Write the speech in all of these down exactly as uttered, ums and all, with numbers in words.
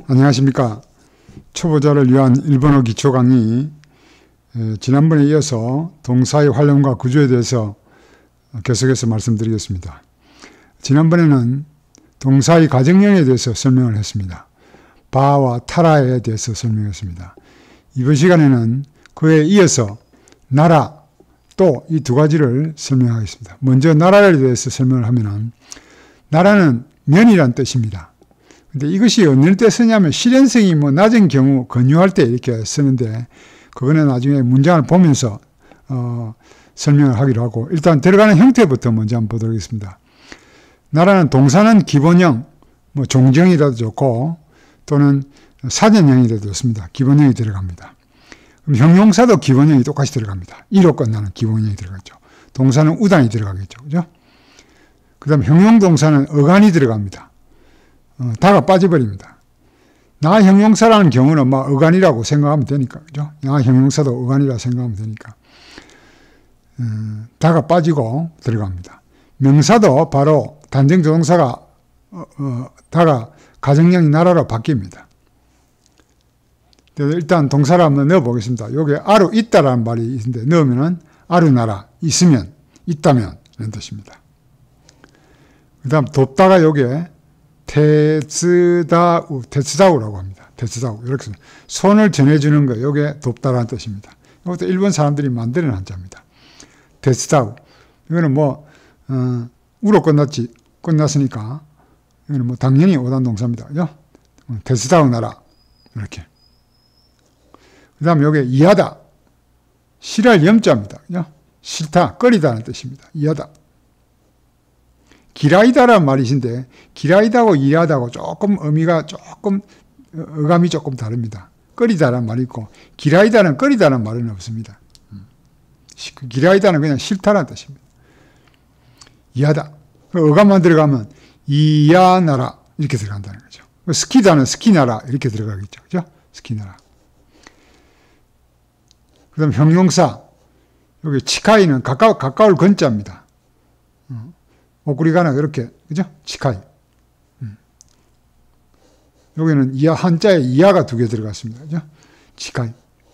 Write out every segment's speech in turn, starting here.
안녕하십니까. 초보자를 위한 일본어 기초 강의, 지난번에 이어서 동사의 활용과 구조에 대해서 계속해서 말씀드리겠습니다. 지난번에는 동사의 가정형에 대해서 설명을 했습니다. 바와 타라에 대해서 설명했습니다. 이번 시간에는 그에 이어서 나라, 또 이 두 가지를 설명하겠습니다. 먼저 나라에 대해서 설명을 하면은, 나라는 면이란 뜻입니다. 근데 이것이 어느 때 쓰냐면 실현성이 뭐 낮은 경우 권유할 때 이렇게 쓰는데, 그거는 나중에 문장을 보면서 어, 설명을 하기로 하고, 일단 들어가는 형태부터 먼저 한번 보도록 하겠습니다. 나라는 동사는 기본형, 뭐 종정이라도 좋고 또는 사전형이라도 좋습니다. 기본형이 들어갑니다. 그럼 형용사도 기본형이 똑같이 들어갑니다. 이로 끝나는 기본형이 들어가죠. 동사는 우단이 들어가겠죠. 그죠? 그 다음 형용동사는 어간이 들어갑니다. 어, 다가 빠져버립니다. 나 형용사라는 경우는 막 어간이라고 생각하면 되니까. 그죠? 나 형용사도 어간이라고 생각하면 되니까. 어, 다가 빠지고 들어갑니다. 명사도 바로 단정조동사가 어, 어, 다가 가정형이 나라로 바뀝니다. 일단 동사를 한번 넣어보겠습니다. 여기 아루 있다라는 말이 있는데 넣으면은 아루 나라, 있으면, 있다면 이런 뜻입니다. 그 다음 돕다가 여기에 테츠다우, 테츠다우라고 합니다. 테츠다우. 이렇게 손을 전해주는 거, 이게 돕다라는 뜻입니다. 이것도 일본 사람들이 만드는 한자입니다. 테츠다우. 이거는 뭐, 어, 우로 끝났지, 끝났으니까, 이거는 뭐 당연히 오단 동사입니다. 그죠? 테츠다우 나라. 이렇게. 그 다음 여기 이하다. 싫어할 염자입니다. 그죠? 싫다, 꺼리다는 뜻입니다. 이하다. 기라이다라는 말이신데, 기라이다고 이하다고 조금 의미가 조금, 어감이 조금 다릅니다. 꺼리다라는 말이 있고, 기라이다는 꺼리다라는 말은 없습니다. 기라이다는 그냥 싫다라는 뜻입니다. 이하다. 어감만 들어가면, 이야나라. 이렇게 들어간다는 거죠. 스키다는 스키나라. 이렇게 들어가겠죠. 그죠? 스키나라. 그 다음 형용사. 여기 치카이는 가까워, 가까울 건자입니다. 오꾸리가나 이렇게, 그죠? 치카이. 음. 여기는 이하, 한자에 이하가 두 개 들어갔습니다. 그죠? 치카이.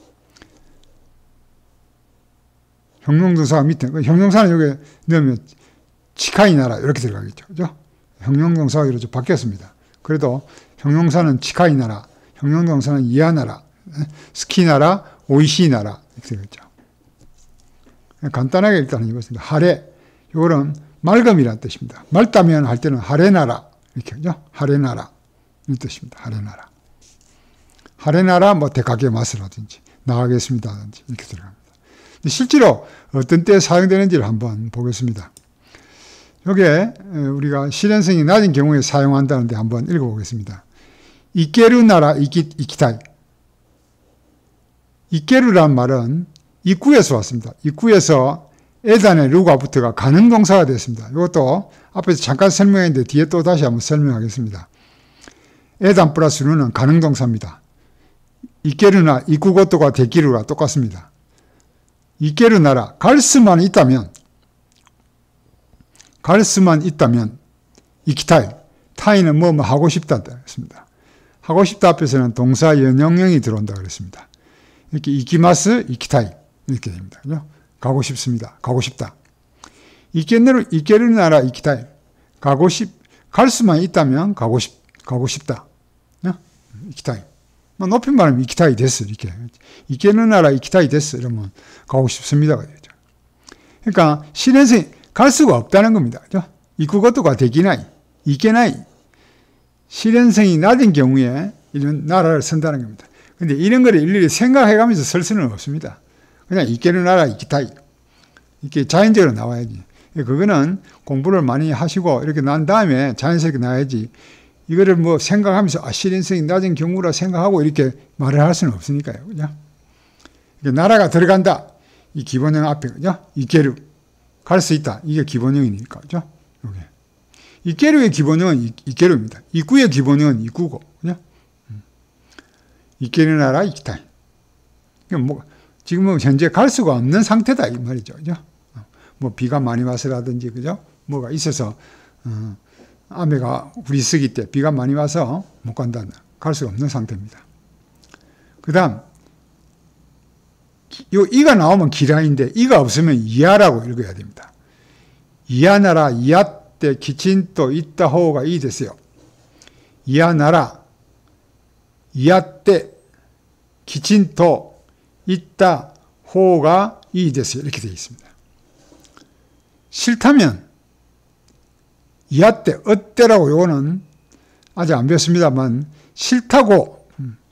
형용동사가 밑에, 형용사는 여기 넣으면 치카이 나라 이렇게 들어가겠죠. 그죠? 형용동사가 이렇게 바뀌었습니다. 그래도 형용사는 치카이 나라, 형용동사는 이하 나라, 스키 나라, 오이시 나라 이렇게 되겠죠. 간단하게 일단 해봤습니다. 하레. 이거는 맑음이라는 뜻입니다. 맑다면 할 때는 하레나라. 이렇게, 그죠? 하레나라. 이 뜻입니다. 하레나라. 하레나라, 뭐, 대가게 맛을하든지, 나가겠습니다든지, 이렇게 들어갑니다. 실제로 어떤 때 사용되는지를 한번 보겠습니다. 여기에 우리가 실현성이 낮은 경우에 사용한다는데 한번 읽어보겠습니다. 이케루나라, 이키, 이키타이. 이케루라는 말은 입구에서 왔습니다. 입구에서 에단의 루가 붙어가 가능동사가 됐습니다. 이것도 앞에서 잠깐 설명했는데 뒤에 또 다시 한번 설명하겠습니다. 에단 플러스 루는 가능동사입니다. 이케르나 이쿠고토가 데키루가 똑같습니다. 이케르나라 갈 수만 있다면 갈 수만 있다면 이키타이 타이는 뭐 뭐 하고 싶다 했습니다. 하고 싶다 앞에서는 동사 연용형이 들어온다 그랬습니다. 이렇게 이키마스 이키타이 이렇게 됩니다. 그죠? 가고 싶습니다. 가고 싶다. 이케르, 이케르나라 이키타이. 가고 싶, 갈 수만 있다면 가고 싶, 가고 싶다. 네? 이키타이. 뭐 높임말하면 이키타이 데스. 이렇게. 이케르나라 이키타이 데스. 이러면 가고 싶습니다가 되죠. 그러니까, 실현성이 갈 수가 없다는 겁니다. 그죠? 이쿠고토가 되기나이, 이케나이. 실현성이 낮은 경우에 이런 나라를 쓴다는 겁니다. 근데 이런 거를 일일이 생각해가면서 쓸 수는 없습니다. 그냥 이케르나라 이키타이. 이렇게 자연적으로 나와야지. 그거는 공부를 많이 하시고 이렇게 난 다음에 자연스럽게 나와야지. 이거를 뭐 생각하면서 아, 실현성이 낮은 경우라 생각하고 이렇게 말을 할 수는 없으니까요. 그죠? 나라가 들어간다. 이 기본형 앞에, 그죠? 이케르. 갈 수 있다. 이게 기본형이니까. 그죠? 요게. 이케르의 기본형은 이케르입니다. 입구의 기본형은 입구고. 그죠? 이케르나라 이키타이. 뭐, 지금은 현재 갈 수가 없는 상태다 이 말이죠. 그죠? 뭐 비가 많이 와서라든지 그죠? 뭐가 있어서 어,雨が降りすぎて비가 많이 와서 못 간다. 갈 수가 없는 상태입니다. 그 다음 요 이가 나오면 기라인데 이가 없으면 이하라고 읽어야 됩니다. 이하나라 이하때 기친또 있다 호가 이 됐어요. 이하나라 이하때 기친또 있다 호가 이 됐어요. 이렇게 되어 있습니다. 싫다면 이하때 어때라고 요거는 아직 안 배웠습니다만 싫다고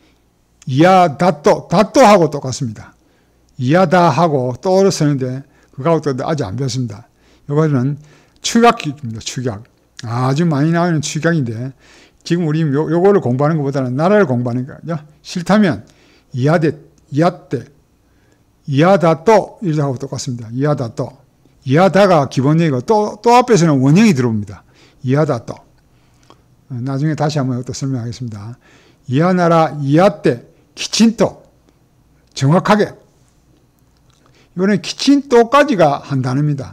이하다또 다또하고 똑같습니다. 이하다하고 또를 쓰는데 그거하고 또 아직 안 배웠습니다. 이거는 축약입니다. 축약. 아주 많이 나오는 축약인데 지금 우리 요, 요거를 공부하는 것보다는 나라를 공부하는 거죠. 싫다면 이하대, 이하때, 이하다또 이하고 똑같습니다. 이하다또. 이하다가 기본형이고 또, 또 앞에서는 원형이 들어옵니다. 이하다또. 나중에 다시 한번 또 설명하겠습니다. 이하나라 이하때 기친또. 정확하게. 이거는 기친또까지가 한 단어입니다.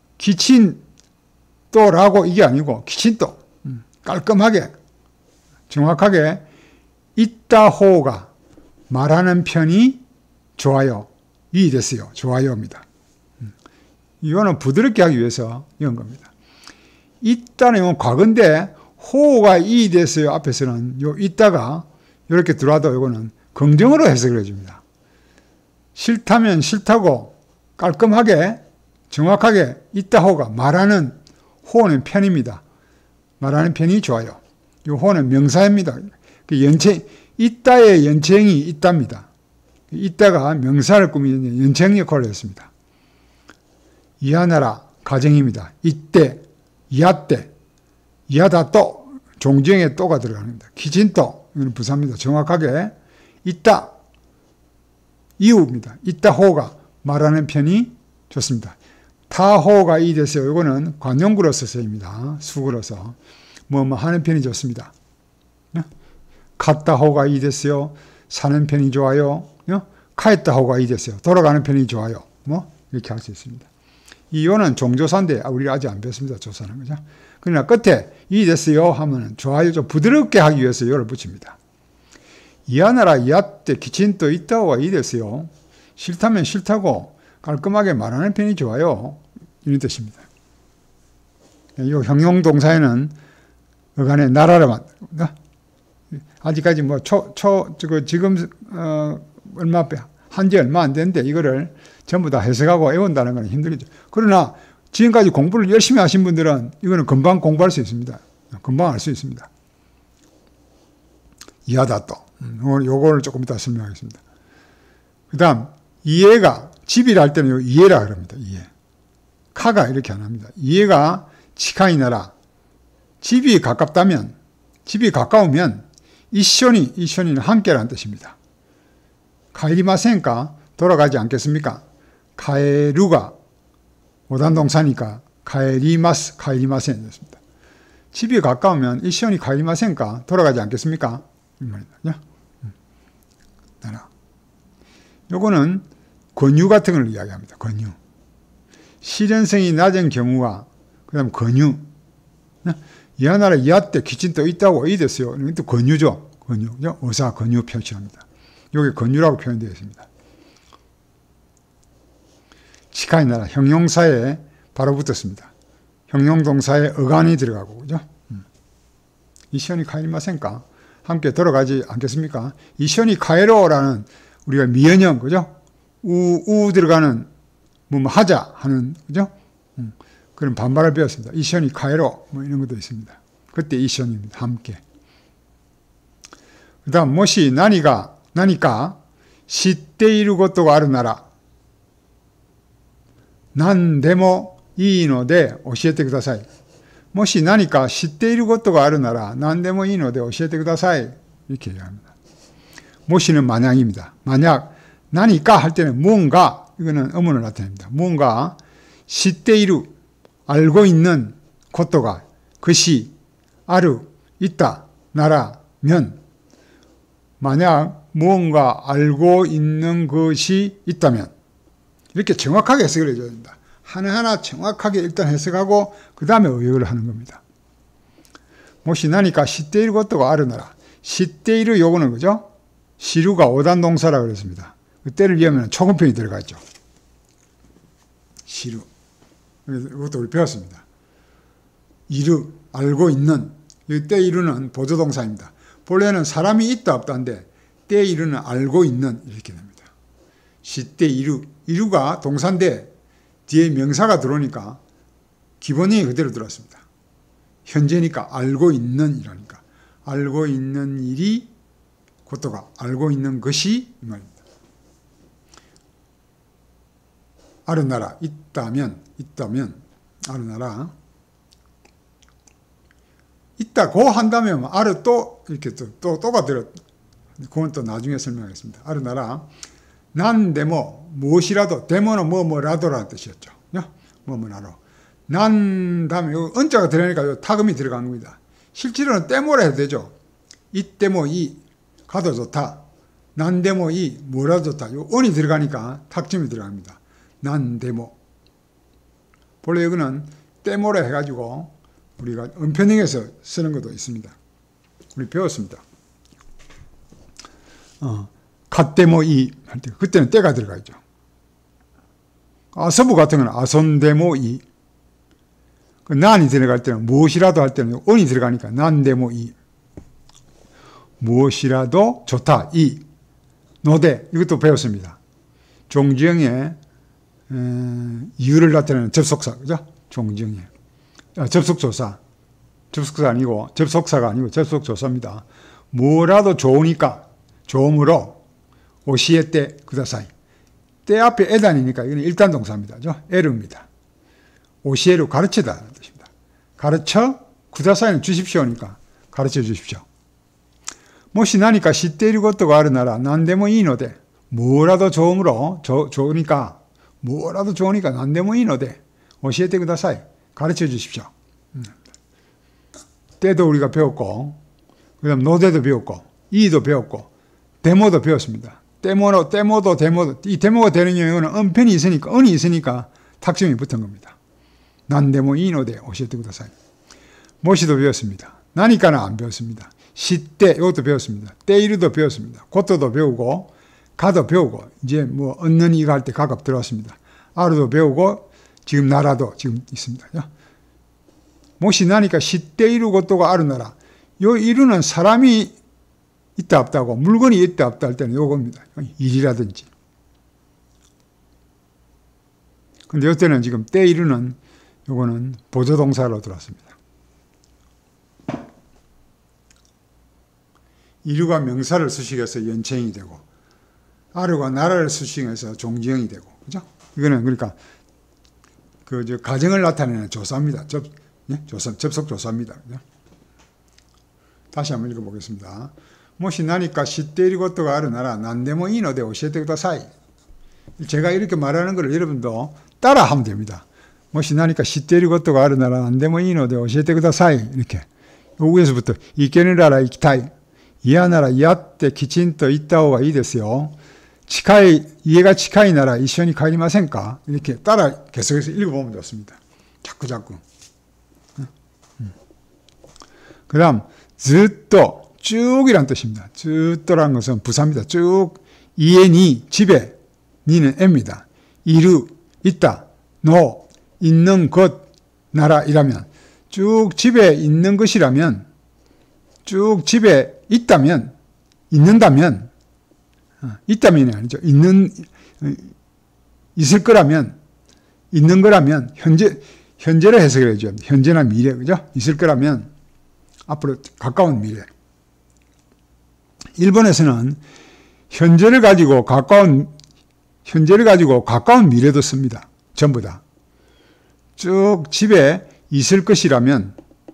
기친또라고 이게 아니고 기친또. 깔끔하게 정확하게 있다호가 말하는 편이 좋아요. 이 됐어요. 좋아요입니다. 이거는 부드럽게 하기 위해서 이런 겁니다. 있다는 건 과거인데 호가 이 됐어요. 앞에서는 요 있다가 이렇게 들어와도 이거는 긍정으로 해석을 해줍니다. 싫다면 싫다고 깔끔하게 정확하게 있다호가 말하는 호는 편입니다. 말하는 편이 좋아요. 이 호는 명사입니다. 그 연체, 있다의 연체형이 있답니다. 있다가 명사를 꾸미는 연체형 역할을 했습니다. 이하나라 가정입니다. 이때, 이하때, 이하다 또, 종지형에 또가 들어갑니다. 기진또, 이건 부사입니다. 정확하게 있다, 이유입니다. 있다 호가 말하는 편이 좋습니다. 타호가 이 됐어요. 이거는 관용구로서 쓰입니다. 수구로서. 뭐, 뭐 하는 편이 좋습니다. 갔다 호가 이 됐어요. 사는 편이 좋아요. 카했다 호가 이 됐어요. 돌아가는 편이 좋아요. 뭐, 이렇게 할 수 있습니다. 이 요는 종조사인데, 우리가 아직 안 배웠습니다. 조사는. 그죠? 그러나 끝에 이 됐어요 하면은 좋아요. 좀 부드럽게 하기 위해서 요를 붙입니다. 이하나라 이하때 기친또 있다고가 이 됐어요. 싫다면 싫다고 깔끔하게 말하는 편이 좋아요. 이런 뜻입니다. 이 형용동사에는 어간에 나라를 만 아직까지 뭐 초, 초, 저, 지금, 어, 얼마, 한지 얼마 안 됐는데 이거를 전부 다 해석하고 외운다는 건 힘들겠죠. 그러나 지금까지 공부를 열심히 하신 분들은 이거는 금방 공부할 수 있습니다. 금방 알 수 있습니다. 이하다 또. 요거를 조금 이따 설명하겠습니다. 그 다음, 이해가, 집이라 할 때는 이해라 그럽니다. 이해. 카가 이렇게 안 합니다. 이해가 치카이나라. 집이 가깝다면, 집이 가까우면, 이쇼니, 이쇼니는 함께라는 뜻입니다. 카에리마센까 돌아가지 않겠습니까? 카에루가 오단동사니까 카에리마스, 카에리마센 됐습니다. 집이 가까우면 이쇼니 카에리마센까 돌아가지 않겠습니까? 이 말입니다. 나라. 요거는 권유 같은 걸 이야기합니다. 권유. 실현성이 낮은 경우가 그 다음 권유. 이하나라 이하때 기친또 있다고 이 됐어요. 이것도 권유죠. 권유. 의사 권유 표시합니다. 여기 권유라고 표현되어 있습니다. 치카이나라 형용사에 바로 붙었습니다. 형용동사에 어간이 들어가고 그죠? 이시오니 카이리마센까 함께 들어가지 않겠습니까? 이시오니 카에로라는 우리가 미연형 그죠? 우, 우 들어가는 뭐, 뭐 하자 하는 그죠? 음, 그런 반발을 배웠습니다. 이시오니 카에로 뭐 이런 것도 있습니다. 그때 이시오니입니다. 함께. 그 다음 모시 나니가 나니까 시떼이루 것도가 아르나라 난 데모 이노데 오시에테 쿠다사이 모시 나니까 시떼이루 것도가 아르나라 난 데모 이노데 오시에테 쿠다사이 이렇게 얘기합니다. 모시는 만약입니다. 만약 나니까 할 때는 무언가 이거는 의문을 나타냅니다. 무언가 시떼이루 알고 있는 것도가 것이 아르 있다 나라면 만약 무언가 알고 있는 것이 있다면 이렇게 정확하게 해석을 해줘야 된다. 하나하나 정확하게 일단 해석하고 그 다음에 의역을 하는 겁니다. 모시 나니까 시떼일 것도가 아르나라. 시때이루 요거는 그죠? 시루가 오단 동사라고 그랬습니다. 그 때를 이으면 초급형이 들어가죠. 시루. 이것도 우리 배웠습니다. 이루, 알고 있는. 때 이루는 보조동사입니다. 본래는 사람이 있다 없다인데 때 이루는 알고 있는 이렇게 됩니다. 시때 이루. 이루가 동사인데 뒤에 명사가 들어오니까 기본형이 그대로 들어왔습니다. 현재니까 알고 있는 이라니까. 알고 있는 일이 고토가 알고 있는 것이 이 말입니다. 아르나라 있다면 있다면 아르나라 있다고 한다면 아르 또 이렇게 또, 또 또가 들어. 그건 또 나중에 설명하겠습니다. 아르나라 난 데모 무엇이라도 데모는 뭐 뭐라도라는 뜻이었죠. 뭐 뭐라도 난 다음에 은자가 들어가니까 타금이 들어간 겁니다. 실제로는 때모라 해도 되죠. 이 때모 이 가도 좋다. 난 데모 이 뭐라도 좋다. 요 언이 들어가니까 탁점이 들어갑니다. 난 데모. 본래 이거는 때모라 해가지고 우리가 은편형에서 쓰는 것도 있습니다. 우리 배웠습니다. 어, 갓데모 이 할 때 그때는 때가 들어가 있죠. 아서부 같은 건 아손데모 이. 그 난이 들어갈 때는 무엇이라도 할 때는 언이 들어가니까 난데모 이. 무엇이라도 좋다 이. 노대 이것도 배웠습니다. 종지형의 이유를 나타내는 접속사 그죠? 종지형의 아, 접속조사. 접속사 아니고 접속사가 아니고 접속조사입니다. 뭐라도 좋으니까 좋음으로 오시에 때 구다사이. 때 앞에 에단이니까 이건 일단 동사입니다. 그죠? 에르입니다. 오시에로 가르치다라는 뜻입니다. 가르쳐 구다사이는 주십시오니까 가르쳐 주십시오. 모시 나니까 시때리 것도가 아르나라 난데모 이노데 뭐라도 좋음으로 조, 좋으니까 뭐라도 좋으니까 난데모 이노데 오시에 때 구다사이 가르쳐 주십시오. 때도 우리가 배웠고 그 다음 노대도 배웠고 이도 배웠고 데모도 배웠습니다. 데모도 데모도 데모도 이 데모가 되는 경우는 은편이 있으니까 은이 있으니까 탁점이 붙은 겁니다. 난데모 이노데 오시에 때 구다사이. 모시도 배웠습니다. 나니까는 안 배웠습니다. 시때 이것도 배웠습니다. 때이르도 배웠습니다. 고토도 배우고 가도 배우고 이제 뭐 얻는 이가 할 때 가갑 들어왔습니다. 아르도 배우고 지금 나라도 지금 있습니다. 모시 나니까 시때이루 고토가 아르나라. 요 이루는 사람이 있다 없다고 물건이 있다 없다 할 때는 요겁니다. 일이라든지. 근데 이때는 지금 때이루는 요거는 보조동사로 들어왔습니다. 이루가 명사를 수식해서 연체형이 되고 아르가 나라를 수식해서 종지형이 되고 그죠? 이거는 그러니까 그 저 가정을 나타내는 조사입니다. 접 예? 조사 접속 조사입니다. 그죠? 다시 한번 읽어보겠습니다. 모시 나니까 시때리 고토가 아르나라 난데모 이노데 오시에테 구다사이. 제가 이렇게 말하는 걸 여러분도 따라 하면 됩니다. 모시 나니까 시때리 고토가 아르나라 난데모 이노데 오시에테 구다사이. 이렇게 여기에서부터 이케느라라 이키타이 이하나라 이하때 기친또 있다오가 이 됐어요. 치카이 이해가 치카이 나라 이시오니 가리마센까 이렇게 따라 계속해서 읽어보면 좋습니다. 자꾸 자꾸. 그 다음 즈또 쭉이란 뜻입니다. 즈또라는 것은 부사입니다. 쭉 이에니 집에 니는 애입니다. 이루 있다 노 있는 것 나라 이라면 쭉 집에 있는 것이라면 쭉 집에 있다면 있는다면 있다면이 아니죠. 있는 있을 거라면 있는 거라면 현재 현재를 해석을 해줘야 합니다. 현재나 미래 그죠? 있을 거라면 앞으로 가까운 미래. 일본에서는 현재를 가지고 가까운 현재를 가지고 가까운 미래도 씁니다. 전부 다. 쭉 집에 있을 것이라면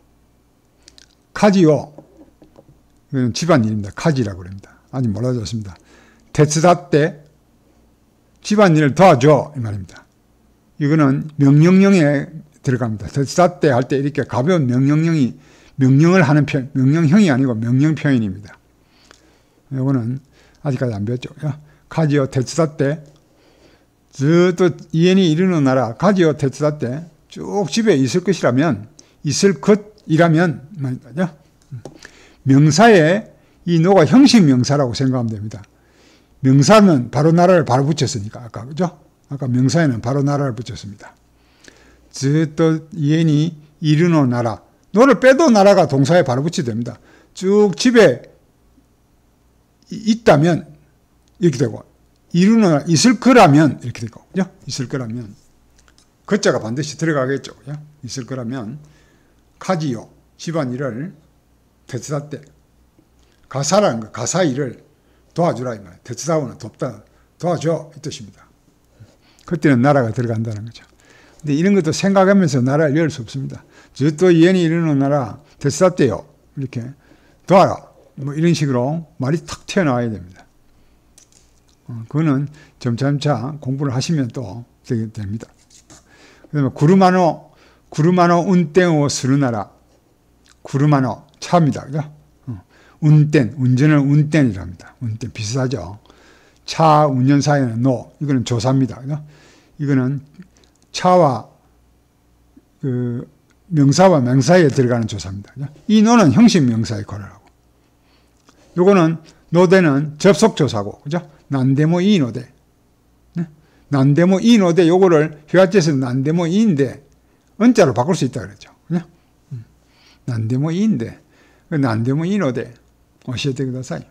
카지요. 이건 집안일입니다. 카지라고 합니다. 아직 몰라졌습니다. 테츠다 때 집안일을 도와줘 이 말입니다. 이거는 명령형에 들어갑니다. 테츠다 때 할 때 이렇게 가벼운 명령형이 명령을 하는 편, 명령형이 아니고 명령 표현입니다. 이거는 아직까지 안 배웠죠. 카지요 테츠다 때 또 이엔이 이르는 나라 카지요 테츠다 때 쭉 집에 있을 것이라면 있을 것이라면 말이죠. 명사에 이 노가 형식 명사라고 생각하면 됩니다. 명사는 바로 나라를 바로 붙였으니까, 아까, 그죠? 아까 명사에는 바로 나라를 붙였습니다. 즈또 이엔이 이르노 나라. 노를 빼도 나라가 동사에 바로 붙이면 됩니다. 쭉 집에 있다면 이렇게 되고, 이르노 있을 거라면 이렇게 되고, 그죠? 있을 거라면. 거자가 반드시 들어가겠죠. 그죠? 있을 거라면, 가지요. 집안일을 테츠다 때. 가사라는 거, 가사 일을 도와주라. 이 말. 테츠다오는 돕다, 도와줘. 이 뜻입니다. 그때는 나라가 들어간다는 거죠. 근데 이런 것도 생각하면서 나라를 열 수 없습니다. 저또 이엔이 이르는 나라 테츠다떼요. 이렇게 도와라. 뭐 이런 식으로 말이 탁 튀어나와야 됩니다. 어, 그거는 점차점차 공부를 하시면 또 되게 됩니다. 그 다음에 구르마노, 구르마노 운땡오 스르나라. 구르마노, 차입니다. 그죠? 어, 운땡, 운전을 운땡이라 합니다. 운땡, 비슷하죠? 차, 운전 사이에는 노, 이거는 조사입니다. 그죠? 이거는 차와 그 명사와 명사에 들어가는 조사입니다. 그죠? 이 노는 형식 명사의 거라고. 요거는 노대는 접속 조사고, 그죠? 난데모 이 노대. 네? 난데모 이 노대 요거를 휘하체에서 난데모 이인데 은자로 바꿀 수 있다 그랬죠. 그죠? 음. 난데모 이인데 난데모 이 노대 오시에테 쿠다사이.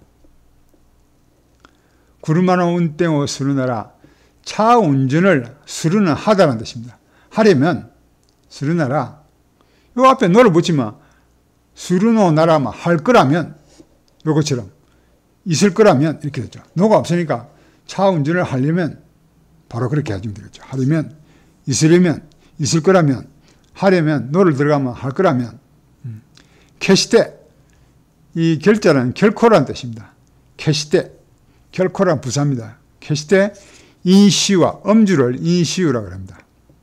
구르마노 운땡오 스르나라. 차 운전을 스르는 하다는 뜻입니다. 하려면 스르나라. 요 앞에 노를 붙이면 스르노 나라만 할 거라면 요것처럼 있을 거라면 이렇게 되죠. 노가 없으니까 차 운전을 하려면 바로 그렇게 해주면 되겠죠. 하려면, 있으려면, 있을 거라면, 하려면, 노를 들어가면 할 거라면. 음. 캐시테. 이 결자는 결코란 뜻입니다. 캐시테. 결코란 부사입니다. 캐시테 인시와 음주를 인시우라고 합니다.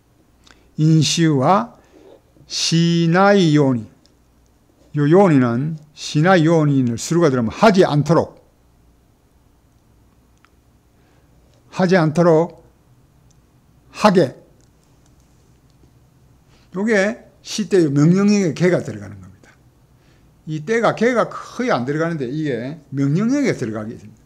인시우와 시나이 요니. 요 요니는 시나이 요니를 수루가 들어가면 하지 않도록 하지 않도록 하게. 요게 시때 명령형에 개가 들어가는 겁니다. 이 때가 개가 거의 안 들어가는데 이게 명령형에 들어가게 됩니다.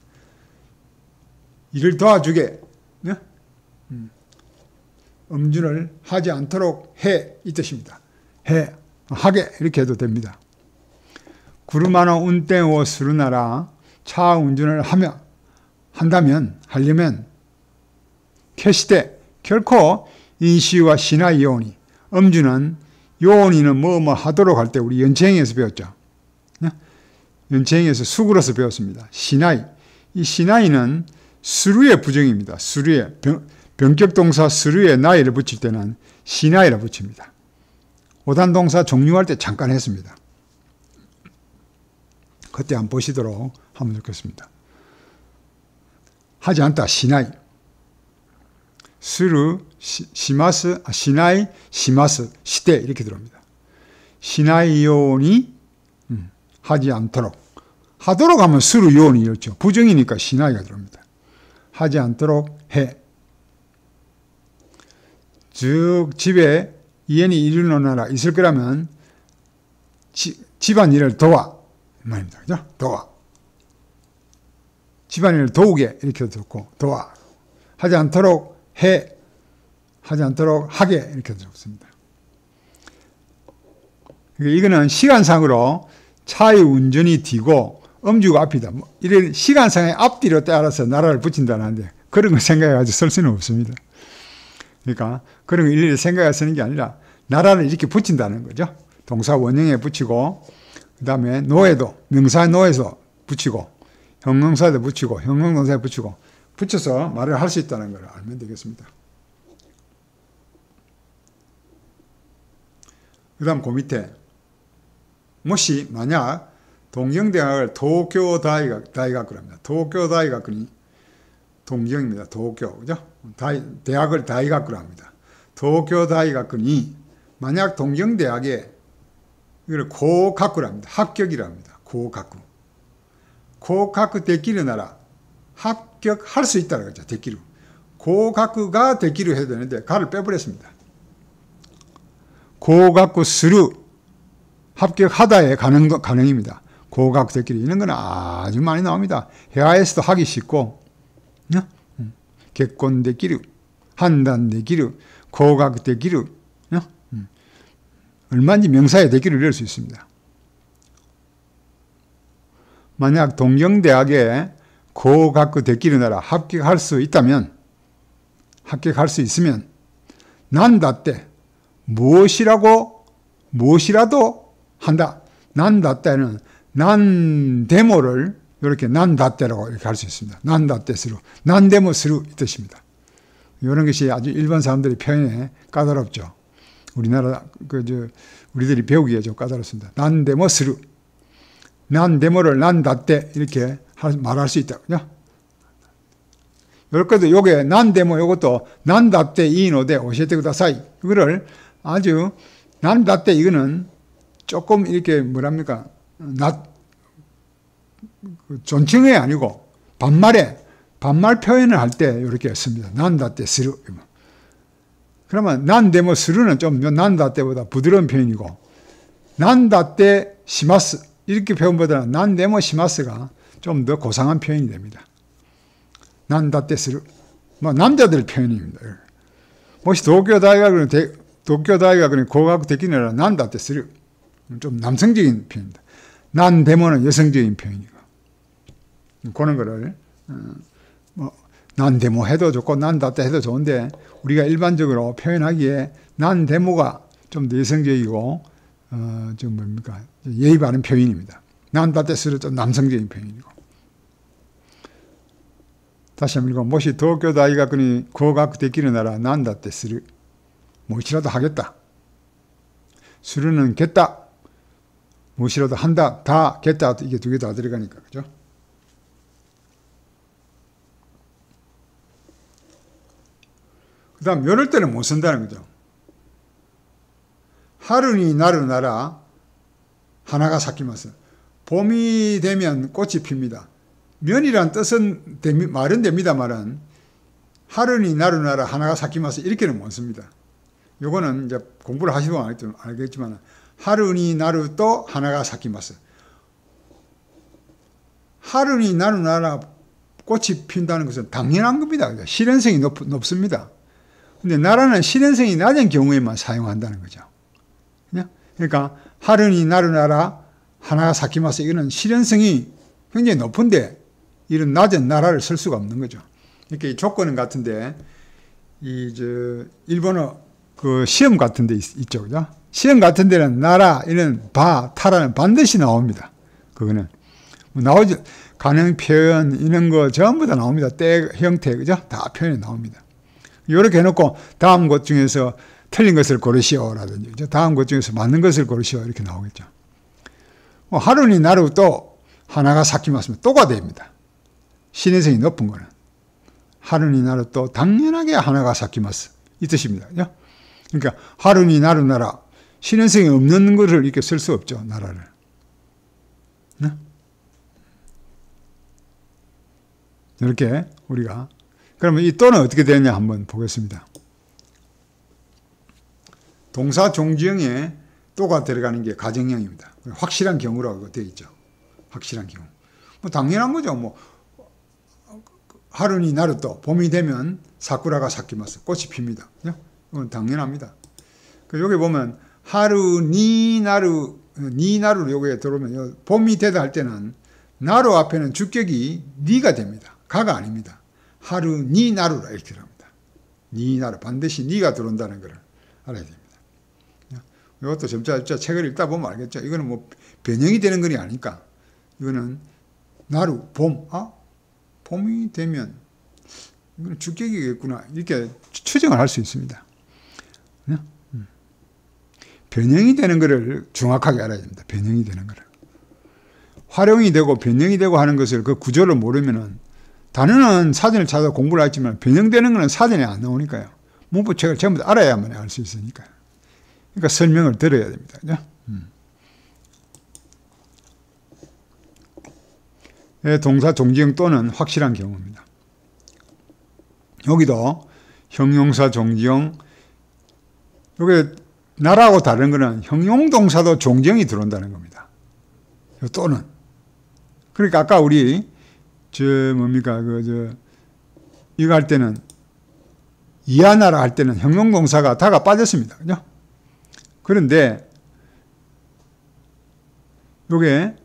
이를 도와주게. 네? 음. 음주를 하지 않도록 해. 이 뜻입니다. 해. 하게. 이렇게 해도 됩니다. 구르마노 운땡오 스르나라. 차 운전을 하며, 한다면, 하려면, 캐시테. 결코 인시와 시나 요니. 음주는, 요니는 뭐 뭐 하도록 할 때 우리 연체행에서 배웠죠. 네? 연체행에서 수구로서 배웠습니다. 시나이. 이 시나이는 스루의 부정입니다. 스루의 변격동사 스루의 나이를 붙일 때는 시나이라 붙입니다. 오단동사 종류할 때 잠깐 했습니다. 그때 한번 보시도록 하면 좋겠습니다. 하지 않다 시나이. 스루 시, 시마스 아, 시나이 시마스 시대 이렇게 들어옵니다. 시나이온이 음, 하지 않도록. 하도록 하면 스루 요온이었죠. 부정이니까 시나이가 들어옵니다. 하지 않도록 해. 즉 집에 이엔이 이르노나라 있을 거라면 지, 집안일을 도와 말입니다. 그죠? 도와. 집안일을 도우게 이렇게 좋고 도와. 하지 않도록 해. 하지 않도록 하게 이렇게 좋습니다. 이거는 시간상으로 차의 운전이 뒤고 음주가 앞이다. 뭐 이런 시간상의 앞뒤로 따라서 나라를 붙인다는데 그런 거 생각해가지고 쓸 수는 없습니다. 그러니까 그런 거 일일이 생각해 쓰는 게 아니라 나라를 이렇게 붙인다는 거죠. 동사 원형에 붙이고 그 다음에 노에도 명사 노에서 붙이고 형용사에도 붙이고 형용동사에 붙이고 붙여서 말을 할 수 있다는 걸 알면 되겠습니다. 그 다음 그 밑에 모시 만약 동경대학을 도쿄 다이각, 다이각을 합니다. 도쿄 다이각이 동경입니다. 도쿄, 그죠? 다이, 대학을 다이각으로 합니다. 도쿄 다이각이 만약 동경대학에 이걸 고가쿠를 합니다. 합격이라 합니다. 고가쿠. 고가쿠 데키르 나라. 합격할 수 있다는 거죠. 데키르. 고가쿠가 데키르 해야 되는데 가를 빼버렸습니다. 고가쿠 스루. 합격하다의 가능, 가능입니다. 고각대기류 이런 건 아주 많이 나옵니다. 회화에서도 하기 쉽고 객곤대기류, 한단대기류, 고각대기류 얼마든지 명사의 대기를 낼 수 있습니다. 만약 동경대학에 고각구 대기류 나라 합격할 수 있다면 합격할 수 있으면 난다 때 무엇이라고 무엇이라도 한다. 난다 때는 난데모를 이렇게 난다 때라고 이렇게 할 수 있습니다. 난다 때스루 난데모 스루 이 뜻입니다. 이런 것이 아주 일반 사람들이 표현에 까다롭죠. 우리나라 그저 우리들이 배우기에 좀 까다롭습니다. 난데모 스루 난데모를 난다 때 이렇게 말할 수 있다. 그죠? 이렇게도 요게 난데모 요것도 난다 때 이노데 오시에테 구다사이 그거를 아주 난다 때 이거는 조금 이렇게 뭐랍니까 낮 존칭이 아니고 반말에 반말 표현을 할 때 이렇게 씁니다. 난다 때 스루 그러면 난데모 스루는 좀 난다 때보다 부드러운 표현이고 난다 때 시마스 이렇게 표현보다는 난데모 시마스가 좀 더 고상한 표현이 됩니다. 난다 때 스루 뭐 남자들 표현입니다. 혹시 도쿄다이가 도쿄다이가 그런 고각 대기느라 난다 때 스루 좀 남성적인 표현입니다. 난데모는 여성적인 표현이고 그런 거를 어, 뭐 난데모 해도 좋고 난다 때 해도 좋은데 우리가 일반적으로 표현하기에 난데모가 좀 더 여성적이고 어, 좀 뭡니까 예의 바른 표현입니다. 난다 때 스루 좀 남성적인 표현이고 다시 한번 읽어 모시 도쿄다이가 그니 고각 대기를 나라 난다 때 스루 무엇이라도 하겠다. 스루는 겠다. 무엇이라도 한다. 다 겠다. 이게 두 개 다 들어가니까 그죠? 그 다음 이럴 때는 못 쓴다는 거죠. 하루니 나루 나라 하나가 삭히마스 봄이 되면 꽃이 핍니다. 면이란 뜻은 말은 됩니다만은 하루니 나루 나라 하나가 삭히마스 이렇게는 못 씁니다. 요거는 이제 공부를 하시고 알겠지만 하루니 나루 또 하나가 삭히마스 하루니 나루 나라 꽃이 핀다는 것은 당연한 겁니다. 실현성이 높, 높습니다. 근데 나라는 실현성이 낮은 경우에만 사용한다는 거죠. 그러니까 하루니 나루 나라 하나가 삭히마스 이거는 실현성이 굉장히 높은데 이런 낮은 나라를 쓸 수가 없는 거죠. 이렇게 조건은 같은데 이 저 일본어 그 시험 같은 데 있, 있죠. 그죠? 시험 같은 데는 나라 이런 바 타라는 반드시 나옵니다. 그거는 뭐 나오지 가능 표현 이런 거 전부 다 나옵니다. 때 형태 그죠? 다 표현이 나옵니다. 이렇게 해놓고 다음 것 중에서 틀린 것을 고르시오라든지 다음 것 중에서 맞는 것을 고르시오 이렇게 나오겠죠. 뭐 하루니 나루 또 하나가 삭히마스면 또가 됩니다. 신의성이 높은 거는 하루니 나루 또 당연하게 하나가 삭히마스 이 뜻입니다. 그죠? 그러니까 하루니 나루 나라 신의성이 없는 것을 이렇게 쓸 수 없죠. 나라를. 네? 이렇게 우리가 그러면 이 또는 어떻게 되느냐 한번 보겠습니다. 동사 종지형에 또가 들어가는 게 가정형입니다. 확실한 경우라고 되어 있죠. 확실한 경우. 뭐 당연한 거죠. 뭐 하루니 나루 또 봄이 되면 사쿠라가 삭히마스 꽃이 핍니다. 이건 당연합니다. 여기 보면 하루니 나루 니 나루 요게 들어오면 봄이 되다 할 때는 나루 앞에는 주격이 니가 됩니다. 가가 아닙니다. 하루니 나루라 이렇게 들어갑니다. 니 나루 반드시 니가 들어온다는 것을 알아야 됩니다. 이것도 점차 점차 책을 읽다 보면 알겠죠. 이거는 뭐 변형이 되는 것이 아니까 이거는 나루 봄 아 봄이 되면 이거는 주격이겠구나 이렇게 추정을 할 수 있습니다. 변형이 되는 것을 정확하게 알아야 됩니다. 변형이 되는 것을. 활용이 되고 변형이 되고 하는 것을 그 구조를 모르면은 단어는 사전을 찾아 공부를 했지만 변형되는 것은 사전에 안 나오니까요. 문법책을 전부 다 알아야만 알 수 있으니까요. 그러니까 설명을 들어야 됩니다. 그죠? 음. 동사 종지형 또는 확실한 경우입니다. 여기도 형용사 종지형 여기 나라하고 다른 거는 형용동사도 종지형이 들어온다는 겁니다. 또는 그러니까 아까 우리 저 뭡니까 그 저 이거 할 때는 이하나라 할 때는 형용동사가 다가 빠졌습니다. 그죠? 그런데 요게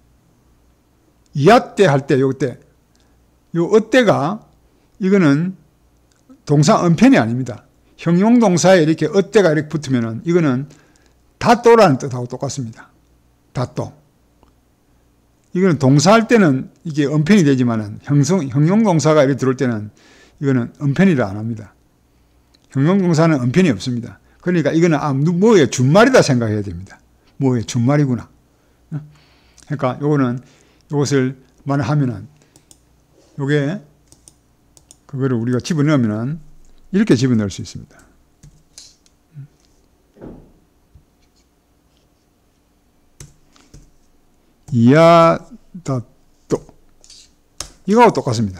이하 때 할 때 요때 요 어때가 이거는 동사 은편이 아닙니다. 형용동사에 이렇게 어때가 이렇게 붙으면은 이거는 다또라는 뜻하고 똑같습니다. 다또. 이거는 동사할 때는 이게 은편이 되지만은 형성, 형용동사가 이렇게 들어올 때는 이거는 은편이라 안 합니다. 형용동사는 은편이 없습니다. 그러니까 이거는 아, 뭐의 준말이다 생각해야 됩니다. 뭐의 준말이구나. 그러니까 요거는 요것을 말하면은 요게 그거를 우리가 집어넣으면은 이렇게 집어넣을 수 있습니다. 이하다 또 이거하고 똑같습니다.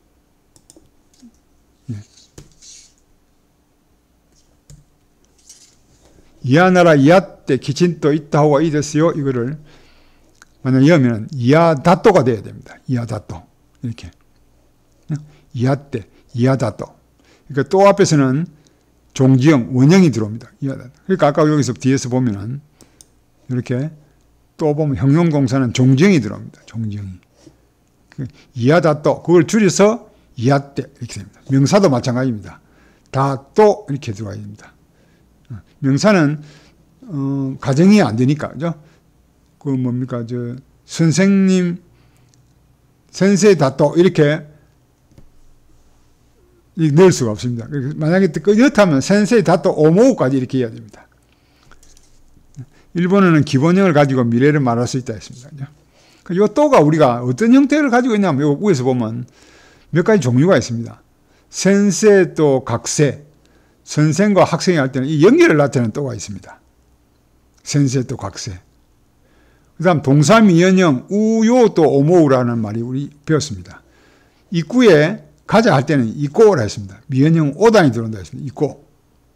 예. 이하나라 이하때 기친도 있다호가 이됐어요. 이거를 만약 이하면 이하다또가 돼야 됩니다. 이하다또 이렇게 이하때 이하다또. 그러니까 또 앞에서는 종지형 원형이 들어옵니다. 이하다또. 그러니까 아까 여기서 뒤에서 보면은 이렇게 또 보면 형용동사는 종지형이 들어옵니다. 종지형이. 이하다또 그걸 줄여서 이하때 이렇게 됩니다. 명사도 마찬가지입니다. 다또 이렇게 들어와야 됩니다. 명사는 어, 가정이 안 되니까 그죠? 그 뭡니까 저 선생님 센세 다또 이렇게 넣을 수가 없습니다. 만약에 그렇다면 센세 다또 오모우까지 이렇게 해야 됩니다. 일본어는 기본형을 가지고 미래를 말할 수 있다 했습니다. 이 또가 우리가 어떤 형태를 가지고 있냐면 요 위에서 보면 몇 가지 종류가 있습니다. 센세 또 각세, 선생과 학생이 할 때는 이 연결을 나타내는 또가 있습니다. 센세 또 각세. 그 다음 동사미연형 우요 또 오모우라는 말이 우리 배웠습니다. 입구에 가자 할 때는 이꼬라 했습니다. 미연형 오단이 들어온다 했습니다. 이꼬.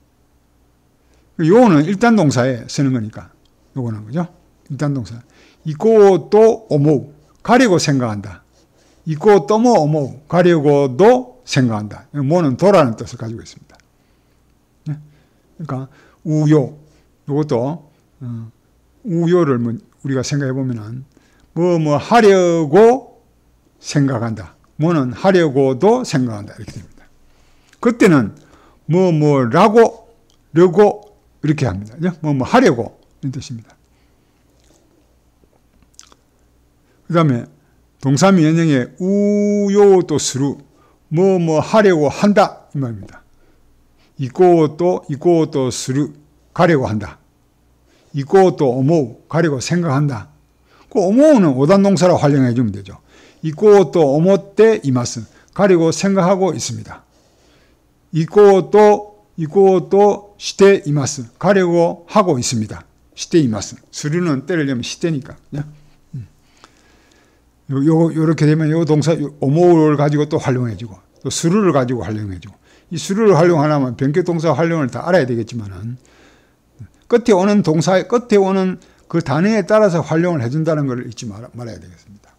요거는 일단 동사에 쓰는 거니까. 요거는 그죠? 일단 동사. 이꼬도 오모우. 가리고 생각한다. 이꼬 또모 오모우. 가리고도 생각한다. 뭐는 도라는 뜻을 가지고 있습니다. 그러니까 우요. 요것도 어, 우요를 뭐 우리가 생각해 보면은 뭐 뭐 하려고 생각한다. 뭐는 하려고도 생각한다. 이렇게 됩니다. 그때는 뭐 뭐라고 려고 이렇게 합니다. 뭐 뭐 하려고 이런 뜻입니다. 그 다음에 동사미연형의 우요도 스루 뭐 뭐 하려고 한다 이 말입니다. 이꼬도 이꼬도 스루 가려고 한다. 이꼬도 오모우 가려고 생각한다. 그 오모우는 오단 동사로 활용해 주면 되죠. 이꼬도 오모때 이마스 가려고 생각하고 있습니다. 이꼬도 이꼬도 시대 이마스 가려고 하고 있습니다. 시대 이마스 스루는 때리려면 시대니까. 요, 요, 요렇게 되면 요 동사, 오모를 가지고 또 활용해주고, 또 스루를 가지고 활용해주고, 이 스루를 활용하려면 변격 동사 활용을 다 알아야 되겠지만은, 끝에 오는 동사의 끝에 오는 그 단어에 따라서 활용을 해준다는 걸 잊지 말, 말아야 되겠습니다.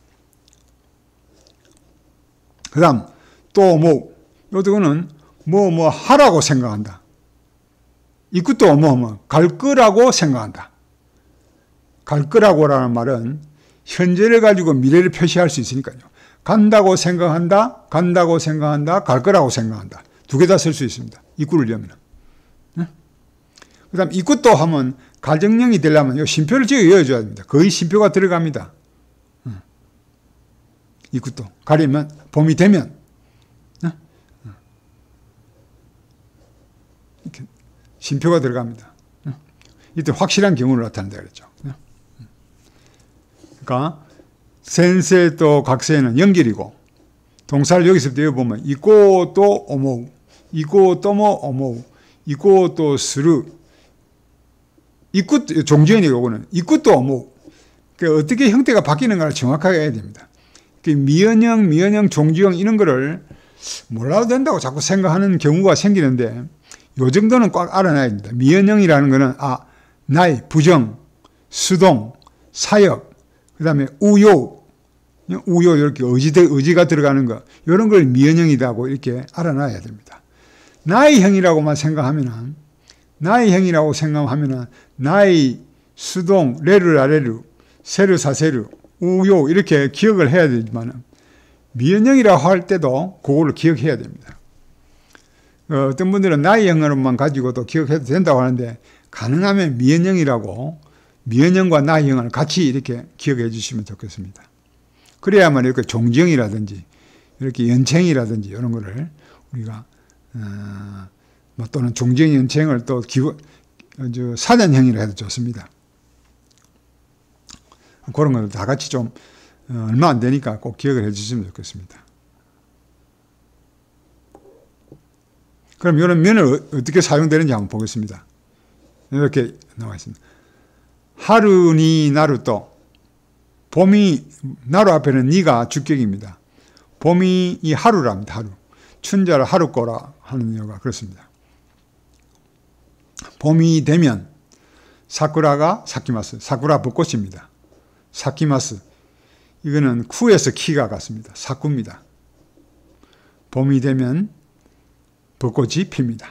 그 다음, 또 뭐, 요거는 뭐, 뭐 하라고 생각한다. 이것도 뭐, 뭐, 갈 거라고 생각한다. 갈 거라고라는 말은 현재를 가지고 미래를 표시할 수 있으니까요. 간다고 생각한다, 간다고 생각한다, 갈 거라고 생각한다. 두 개 다 쓸 수 있습니다. 입구를 열면. 네? 그 다음, 입구도 하면 가정형이 되려면 이 쉼표를 지어 이어줘야 됩니다. 거의 쉼표가 들어갑니다. 입구도. 가리면, 봄이 되면. 네? 이렇게 쉼표가 들어갑니다. 네? 이때 확실한 경우를 나타낸다 그랬죠. 네? 그러니까 센세 또 각세는 연결이고 동사를 여기서부터 여보면 이꼬 또 오모우 이꼬 또모 오모우 이꼬 또 스루 이꾸 종지연이고 요거는 이꾸 또 오모우 그러니까 어떻게 형태가 바뀌는가를 정확하게 해야 됩니다. 미연형, 미연형, 종지형 이런 거를 몰라도 된다고 자꾸 생각하는 경우가 생기는데 요 정도는 꽉 알아놔야 됩니다. 미연형이라는 거는 아 나이, 부정, 수동, 사역 그 다음에 우요, 우요 이렇게 의지, 의지가 들어가는 거 이런 걸 미연형이라고 이렇게 알아놔야 됩니다. 나의 형이라고만 생각하면은 나의 형이라고 생각하면은 나의 수동 레르 아레르 세르 사세르 우요 이렇게 기억을 해야 되지만 미연형이라고 할 때도 그거를 기억해야 됩니다. 어, 어떤 분들은 나의 형으로만 가지고도 기억해도 된다고 하는데 가능하면 미연형이라고 미연형과 나의 형을 같이 이렇게 기억해 주시면 좋겠습니다. 그래야만 이렇게 종지형이라든지 이렇게 연체형이라든지 이런 거를 우리가 어, 뭐 또는 종지형 연체형을 또 기워, 저 사전형이라 해도 좋습니다. 그런 것들 다 같이 좀 어, 얼마 안 되니까 꼭 기억을 해 주시면 좋겠습니다. 그럼 이런 면을 어떻게 사용되는지 한번 보겠습니다. 이렇게 나와 있습니다. 하루니 나루또 봄이 나루 앞에는 니가 주격입니다. 봄이 이 하루랍니다. 하루. 춘자를 하루꼬라 하는 이유가 그렇습니다. 봄이 되면 사쿠라가 사키마스. 사쿠라 벚꽃입니다. 사키마스. 이거는 쿠에서 키가 같습니다. 사쿠입니다. 봄이 되면 벚꽃이 핍니다.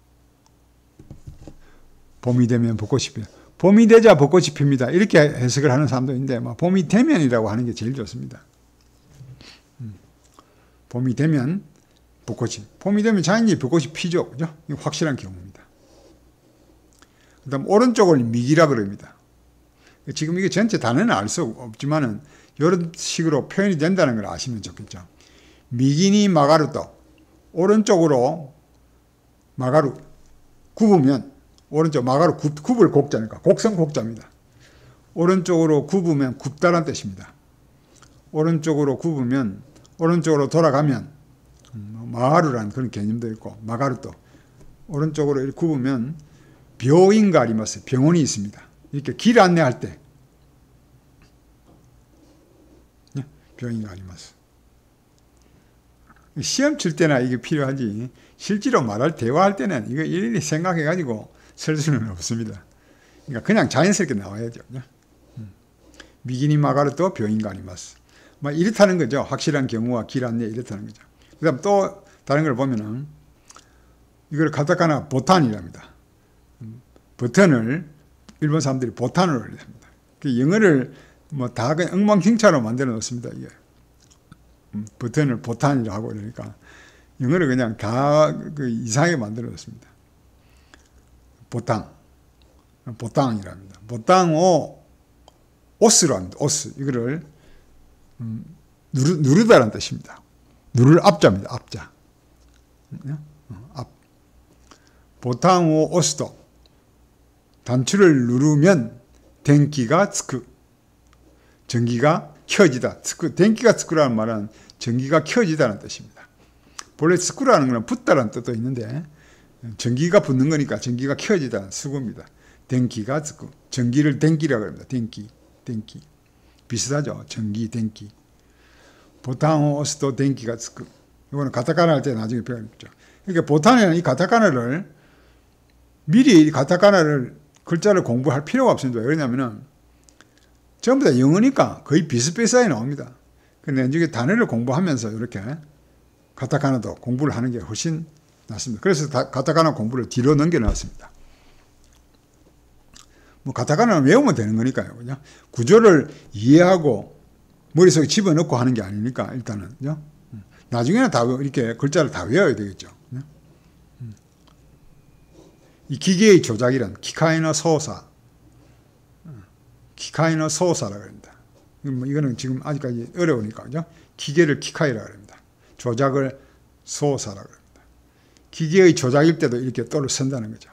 봄이 되면 벚꽃이 핍니다. 봄이 되자 벚꽃이 핍니다. 이렇게 해석을 하는 사람도 있는데 뭐 봄이 되면이라고 하는 게 제일 좋습니다. 음. 봄이 되면 벚꽃이 봄이 되면 자연히 벚꽃이 피죠. 그죠? 이거 확실한 경우입니다. 그 다음 오른쪽을 미기라 그럽니다. 지금 이게 전체 단어는 알 수 없지만은 이런 식으로 표현이 된다는 걸 아시면 좋겠죠. 미기니 마가루또 오른쪽으로 마가루 굽으면 오른쪽 마가루 굽, 굽을 곡자니까 곡선 곡자입니다. 오른쪽으로 굽으면 굽다란 뜻입니다. 오른쪽으로 굽으면 오른쪽으로 돌아가면 마가루라는 그런 개념도 있고 마가루또 오른쪽으로 이렇게 굽으면 병인가 아리마스 병원이 있습니다. 이렇게 길 안내할 때 병인가 아리마스 시험 칠 때나 이게 필요하지 실제로 말할 대화할 때는 이거 일일이 생각해 가지고 쓸 수는 없습니다. 그러니까 그냥 자연스럽게 나와야죠. 미기니 마가루또 병인가 아니마스. 뭐 이렇다는 거죠. 확실한 경우와 길 안내 이렇다는 거죠. 그 다음 또 다른 걸 보면은 이걸 카타카나 보탄이랍니다. 버튼을 일본 사람들이 보탄으로 합니다. 그 영어를 뭐 다 그냥 엉망진창으로 만들어 놓습니다. 이게 버튼을 보탄이라고 하고 그러니까 영어를 그냥 다 그 이상하게 만들어 놓습니다. 보탕, 보탕이랍니다. 보탕오 오스로 합니다. 오스 이거를 음, 누르, 누르다라는 뜻입니다. 누를 앞자입니다. 앞자. 앞. 보탕오 오스도 단추를 누르면電気가つく 전기가 켜지다.つく 電気가つく라는 말은 전기가 켜지다는 뜻입니다. 본래つく라는 것은 붙다라는 뜻도 있는데 전기가 붙는 거니까 전기가 켜지다는 수고입니다.電気가つく 전기를電気라고 합니다.電気,電気. 비슷하죠. 전기,電気. 보탕을押すと 電気가つく 이거는 가타카나 할 때 나중에 배우겠죠. 그러니까 보탄에는 이 가타카나를 미리 이 가타카나를 글자를 공부할 필요가 없습니다. 왜냐하면 전부 다 영어니까 거의 비슷비슷하게 나옵니다. 근데 나중에 단어를 공부하면서 이렇게 가타카나도 공부를 하는 게 훨씬 낫습니다. 그래서 다, 가타카나 공부를 뒤로 넘겨놨습니다. 뭐 가타카나는 외우면 되는 거니까요. 그죠? 구조를 이해하고 머릿속에 집어넣고 하는 게 아니니까 일단은 그죠? 나중에는 다 이렇게 글자를 다 외워야 되겠죠. 그죠? 이 기계의 조작이란 기카이너 소사, 기카이너 소사라고 합니다. 이거는 지금 아직까지 어려우니까 그죠? 기계를 기카이라고 합니다. 조작을 소사라고 합니다. 기계의 조작일 때도 이렇게 또를 쓴다는 거죠.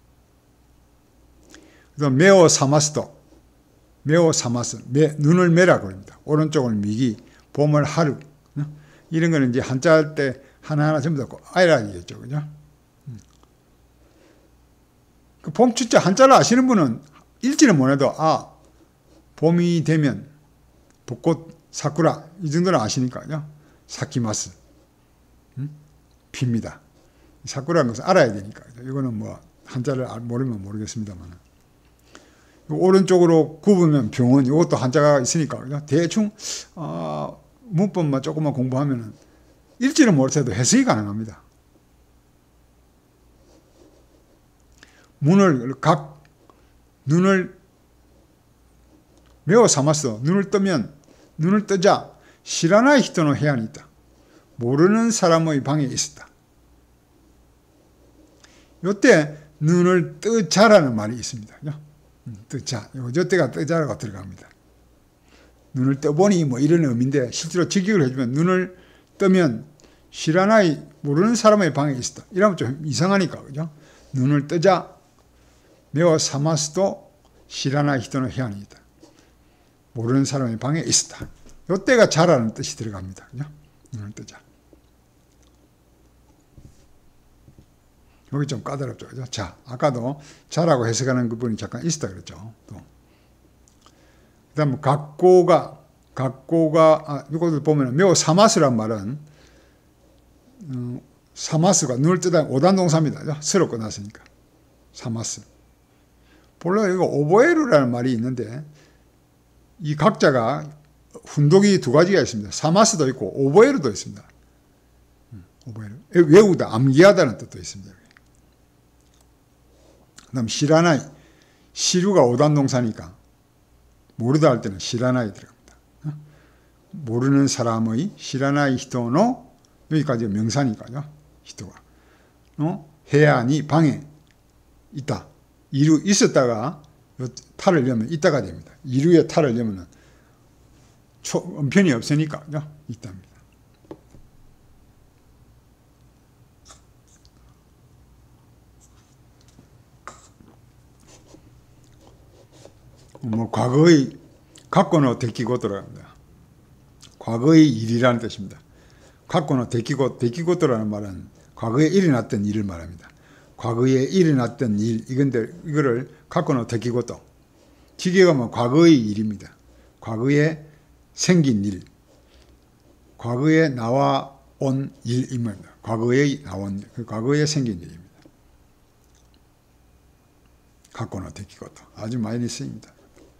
그다음 메오 사마스도 메오 사마스 매, 눈을 매라고 합니다. 오른쪽을 미기, 봄을 하루 이런 거는 이제 한자 할 때 하나하나 전부 다 아이라기겠죠, 그죠? 그 봄 추자 한자를 아시는 분은 읽지는 못해도 아 봄이 되면 벚꽃 사쿠라 이 정도는 아시니까요. 사키마스 음? 핍니다. 사쿠라는 것을 알아야 되니까 이거는 뭐 한자를 모르면 모르겠습니다만 오른쪽으로 굽으면 병원, 이것도 한자가 있으니까, 그죠? 대충, 어, 문법만 조금만 공부하면은 읽지는 못해도 해석이 가능합니다. 문을, 각, 눈을 매우 삼았어. 눈을 뜨면, 눈을 뜨자, 시라나이 히토노 해안이 있다. 모르는 사람의 방에 있었다. 요때, 눈을 뜨자라는 말이 있습니다. 그죠? 뜨자. 요때가 뜨자라고 들어갑니다. 눈을 떠보니 뭐 이런 의미인데, 실제로 직역을 해주면, 눈을 뜨면, 시라나이, 모르는 사람의 방에 있었다. 이러면 좀 이상하니까, 그죠? 눈을 뜨자, 매우 사마스도 시라나이 히토노 해안이 있다. 모르는 사람의 방에 있었다. 요때가 자라는 뜻이 들어갑니다. 그죠? 눈을 뜨자. 여기 좀 까다롭죠. 그죠? 자, 아까도 자라고 해석하는 부분이 잠깐 있었다 그랬죠. 또. 그 다음, 각고가, 각고가, 아, 이것을 보면, 매우 사마스란 말은, 음, 사마스가 눈을 뜨다 오단 동사입니다. 그죠? 서로 끝났으니까. 사마스. 본래 이거 오보에루라는 말이 있는데, 이 각자가 훈독이 두 가지가 있습니다. 사마스도 있고, 오보에루도 있습니다. 오보에루. 외우다, 암기하다는 뜻도 있습니다. 그 다음, 시라나이. 시류가 오단 동사니까, 모르다 할 때는 시라나이 들어갑니다. 모르는 사람의 시라나이 히토노, 여기까지 명사니까요. 히토가. 어? 해안이 방에 있다. 이루 있었다가 탈을 여면 있다가 됩니다. 이루에 탈을 여면은 초, 음편이 없으니까 그죠? 있답니다. 뭐 과거의 갖고는 데키고토랍니다. 과거의 일이라는 뜻입니다. 갖고는 데키고 데키고토라는 말은 과거에 일어났던 일을 말합니다. 과거에 일어났던 일, 이건데 이거를 갖고는 데키고토. 기계가 과거의 일입니다. 과거에 생긴 일, 과거에 나와온 일, 이 말입니다. 과거에 나온 일, 과거에 생긴 일입니다. 갖고는 데키고토. 아주 많이 쓰입니다.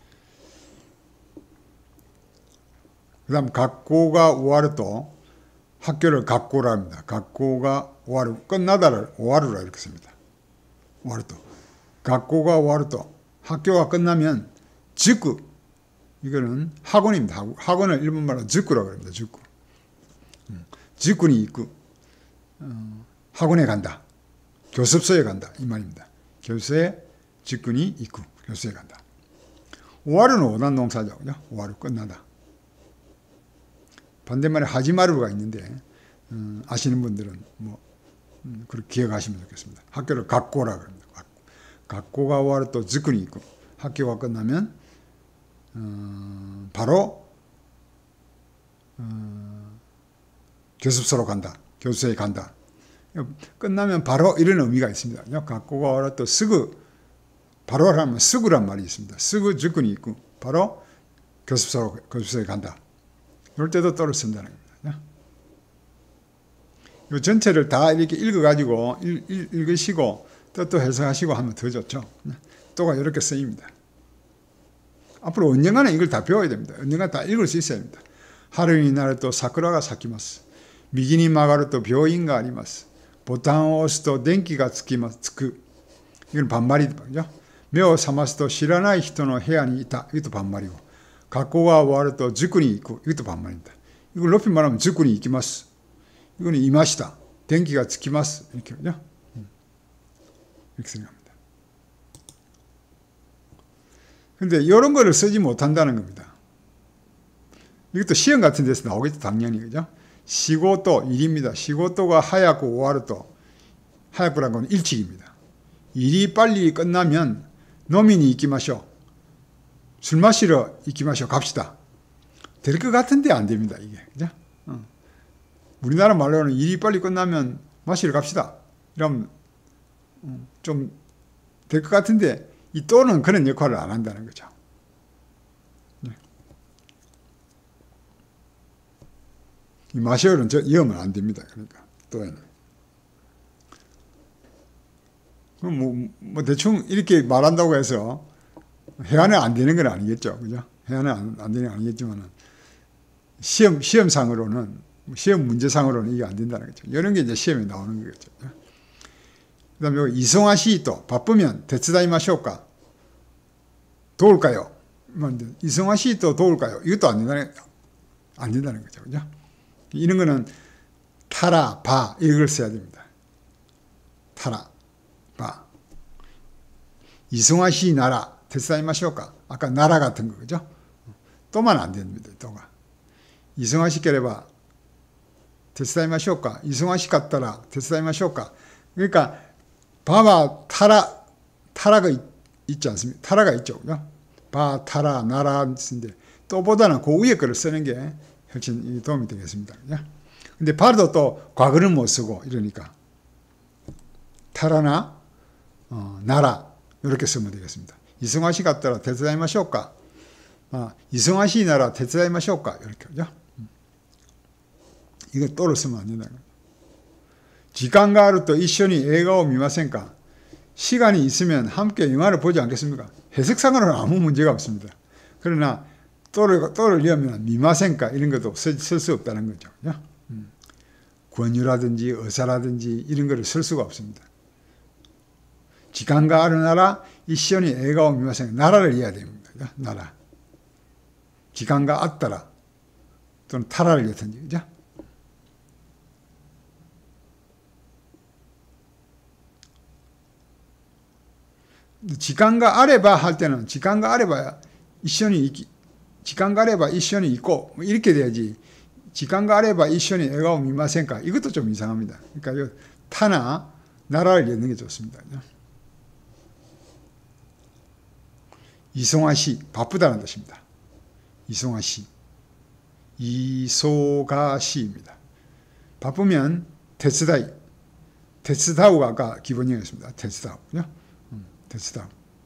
그 다음, 각고가 오와르또, 학교를 각고라 합니다. 각고가 오와르, 끝나다를 오와르라 이렇게 씁니다. 오와르또. 각고가 오와르또, 학교가 끝나면, 즉구, 이거는 학원입니다. 학원을 일본말로 즉구라고 합니다. 즉구. 즉구니 있고, 어, 학원에 간다. 교습소에 간다. 이 말입니다. 교습소에 즉구니 있고, 교습소에 간다. 오와르는 오단 동사죠. 그죠? 오와르 끝나다. 반대말에 하지마루가 있는데 음, 아시는 분들은 뭐 음, 그렇게 기억하시면 좋겠습니다. 학교를 각고라 그럽니다. 각고. 각고가 오와르 또 즉군이 있고 학교가 끝나면 어, 바로 어, 교습소로 간다. 교수소에 간다. 끝나면 바로 이런 의미가 있습니다. 각고가 오와르 또 스그 바로 하면 스구란 말이 있습니다. 스그 즉군이 있고 바로 교습소로 교습소에 간다. 이럴 때도 또를 쓴다는 겁니다. 이 전체를 다 이렇게 읽어가지고 읽, 읽, 읽으시고 또 또 해석하시고 하면 더 좋죠. 또가 이렇게 쓰입니다. 앞으로 언젠가는 이걸 다 배워야 됩니다. 언젠가 다 읽을 수 있어야 합니다. 하루니 나를 또 사쿠라가 사키마스. 미기니 마가를 또 벼인가 아리마스. 보탄 오스 또電気が つきます. 이건 반말이죠. 매우 사마스 또 시라나이 히토노 해안이 있다. 이것도 반말이고. 각고가 오와르 또 즉군이 있고 이것도 반말입니다. 이걸 높이 말하면 즉군이 이키마스. 이거는 이마시다.電気が つきます. 이렇게 그죠? 이렇게 생각합니다. 근데 이런 거를 쓰지 못한다는 겁니다. 이것도 시험 같은 데서 나오겠죠, 당연히. 그죠? 시고또 일입니다. 시고또가 하야쿠 오와르 또 하야쿠라는 건 일찍입니다. 일이 빨리 끝나면 노미니 이키마쇼. 술 마시러 이키마쇼 갑시다. 될 것 같은데 안 됩니다, 이게. 그죠? 어. 우리나라 말로는 일이 빨리 끝나면 마시러 갑시다. 이러면 어, 좀 될 것 같은데 이 또는 그런 역할을 안 한다는 거죠. 네. 이 마시어는 저 이으면 안 됩니다. 그러니까 또에는. 그럼 뭐, 뭐 대충 이렇게 말한다고 해서 해안은 안 되는 건 아니겠죠. 그죠? 해안은 안, 안 되는 건 아니겠지만, 시험, 시험상으로는, 시험 문제상으로는 이게 안 된다는 거죠. 이런 게 이제 시험에 나오는 거겠죠. 그 다음에 이송화 시도, 바쁘면 데츠다이마쇼까? 도울까요? 이송화 시도 도울까요? 이것도 안 된다는, 안 된다는 거죠. 그죠? 이런 거는 타라, 바, 이걸 써야 됩니다. 타라, 바. 이송화 시 나라, 데츠다이마쇼까? 아까 나라 같은 거, 그죠? 또만 안 됩니다, 또가. 이송화 시 께레바, 데츠다이마쇼까? 이송화 시 같더라, 데츠다이마쇼까? 그러니까, 바바, 타라, 타라가 있, 있지 않습니까? 타라가 있죠, 그죠? 바, 타라, 나라, 쓰는데, 또보다는 그 위에 거를 쓰는 게 훨씬 도움이 되겠습니다. 그죠? 근데 바도 또 과거는 못 쓰고, 이러니까. 타라나, 어, 나라, 이렇게 쓰면 되겠습니다. 이승화 씨 같더라, 데츠다이마쇼까? 아, 이승화 씨 나라, 데츠다이마쇼까? 이렇게, 그죠? 이거 또를 쓰면 안 된다는 거죠. 지간가 하루 또 이쇼니 에가오 미마센까? 시간이 있으면 함께 영화를 보지 않겠습니까? 해석상으로는 아무 문제가 없습니다. 그러나 또를, 또를 이으면 미마센까? 이런 것도 쓸 수 없다는 거죠. 그죠? 음. 권유라든지 의사라든지 이런 거를 쓸 수가 없습니다. 지간가 하루 나라 이쇼니 에가오 미마센까? 나라를 이어야 됩니다. 그죠? 나라. 지간가 아따라 또는 타라를 이었든지, 그죠? 지간가 아래봐 할 때는 지간가 아래봐야 이션이 있기, 지간가 아래봐 이션이 있고 뭐 이렇게 돼야지. 지간가 아래봐 이션이 에가오 미마센까? 이것도 좀 이상합니다. 그러니까 타나 나라를 엮는 게 좋습니다. 이송아시 바쁘다는 뜻입니다. 이송아시 이소가시입니다. 바쁘면 데츠다이 데츠다우가 아까 기본형이었습니다. 데츠다우, 그죠? 데츠다우.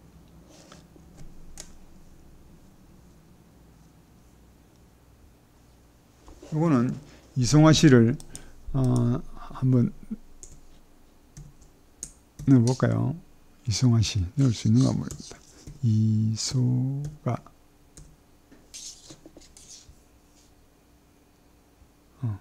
이거는 이송화 씨를 어, 한번 넣어볼까요? 이송화 씨 넣을 수 있는가 모르겠다. 이소가 어.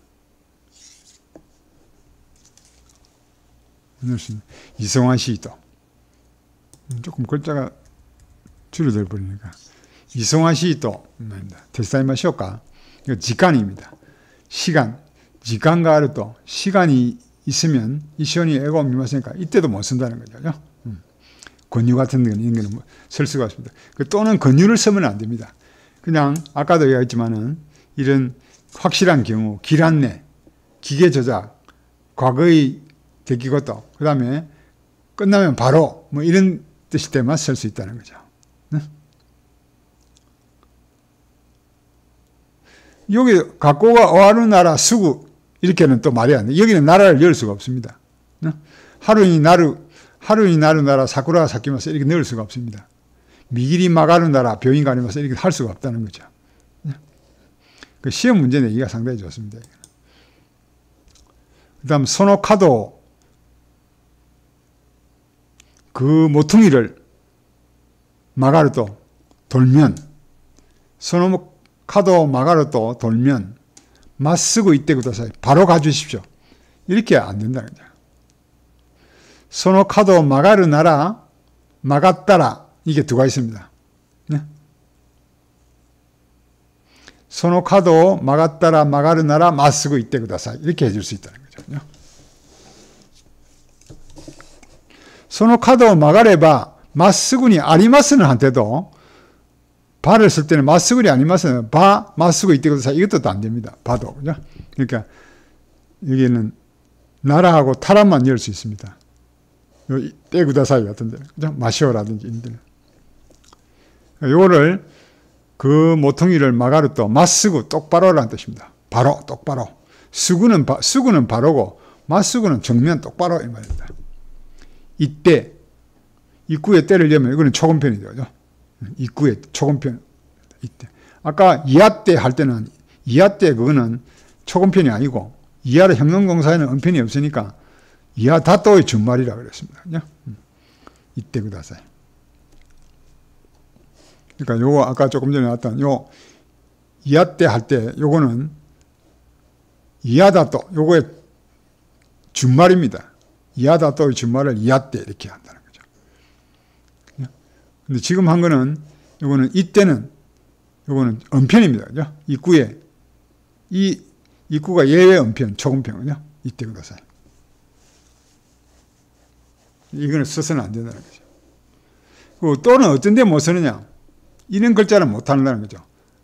넣을 수 있는 이송화 씨도 조금 글자가 줄어들 버리니까 이송화 씨도 데츠다이마쇼까? 이거 지간입니다. 시간, 지간가 하루도 시간이 있으면 이시온이 에고 미마세니까 이때도 못 쓴다는 거죠. 음. 권유 같은 건 이런 거는 쓸 수가 없습니다. 그 또는 권유를 쓰면 안 됩니다. 그냥 아까도 얘기했지만은 이런 확실한 경우, 길 안내, 기계 조작, 과거의 대기것도, 그 다음에 끝나면 바로 뭐 이런 뜻일 때만 쓸 수 있다는 거죠. 네? 여기 각고가 어하루 나라 수구 이렇게는 또 말이 안 돼. 여기는 나라를 열 수가 없습니다. 네? 하루니 나루 하루니 나루 나라 사쿠라가 사키마스 이렇게 넣을 수가 없습니다. 미기리 마가루 나라 병인가 아니면서 이렇게 할 수가 없다는 거죠. 네? 그 시험 문제 내기가 상당히 좋습니다. 그 다음 소노카도 그 모퉁이를 마가르도 돌면 소노카도 마가르도 돌면 맞쓰고 이때 그다사이 바로 가주십시오. 이렇게 안 된다는 거죠. 소노카도 마가르 나라 마갔다라 이게 두 가지 있습니다. 네? 소노카도 마갔다라 마가르 나라 맞쓰고 이때 그다사이 이렇게 해줄 수 있다는 거죠. 소노카도 마가레바 마쓰구니 아리마스는 한테도 바를 쓸 때는 마쓰구니 아리마스는 바 마쓰고 이때 그다사이 이것도 안 됩니다. 바도 그죠? 그러니까 여기는 나라하고 타라만 열 수 있습니다. 때구다사이 같은 데는 그죠? 마시오라든지 이런 데는 요거를 그 모퉁이를 마가르또 마쓰고 똑바로라는 뜻입니다. 바로 똑바로. 쓰구는 바, 쓰구는 바로고 마쓰구는 정면 똑바로 이 말입니다. 이때 입구에 때를 열면 이거는 초건편이죠. 그죠? 입구에 초건편 이때. 아까 이하 때 할 때는 이하 때 그거는 초건편이 아니고 이하를 형용동사에는 은편이 없으니까 이하 다또의 준말이라고 그랬습니다. 그죠? 이때 그다사이. 그러니까 요거 아까 조금 전에 나왔던 요 이하때 할 때 요거는 이하다 또 요거의 준말입니다. 이하다 또의 준말을 이하때 이렇게 한다는 거죠. 근데 지금 한 거는 요거는 이때는 요거는 음편입니다. 그죠? 이구에 이 이구가 예외 음편, 초음편이요. 이때 구다사이. 이거는 써서는 안 된다는 거죠. 그 또는 어떤 데 못 쓰느냐? 이런 글자는 못 한다는 거죠.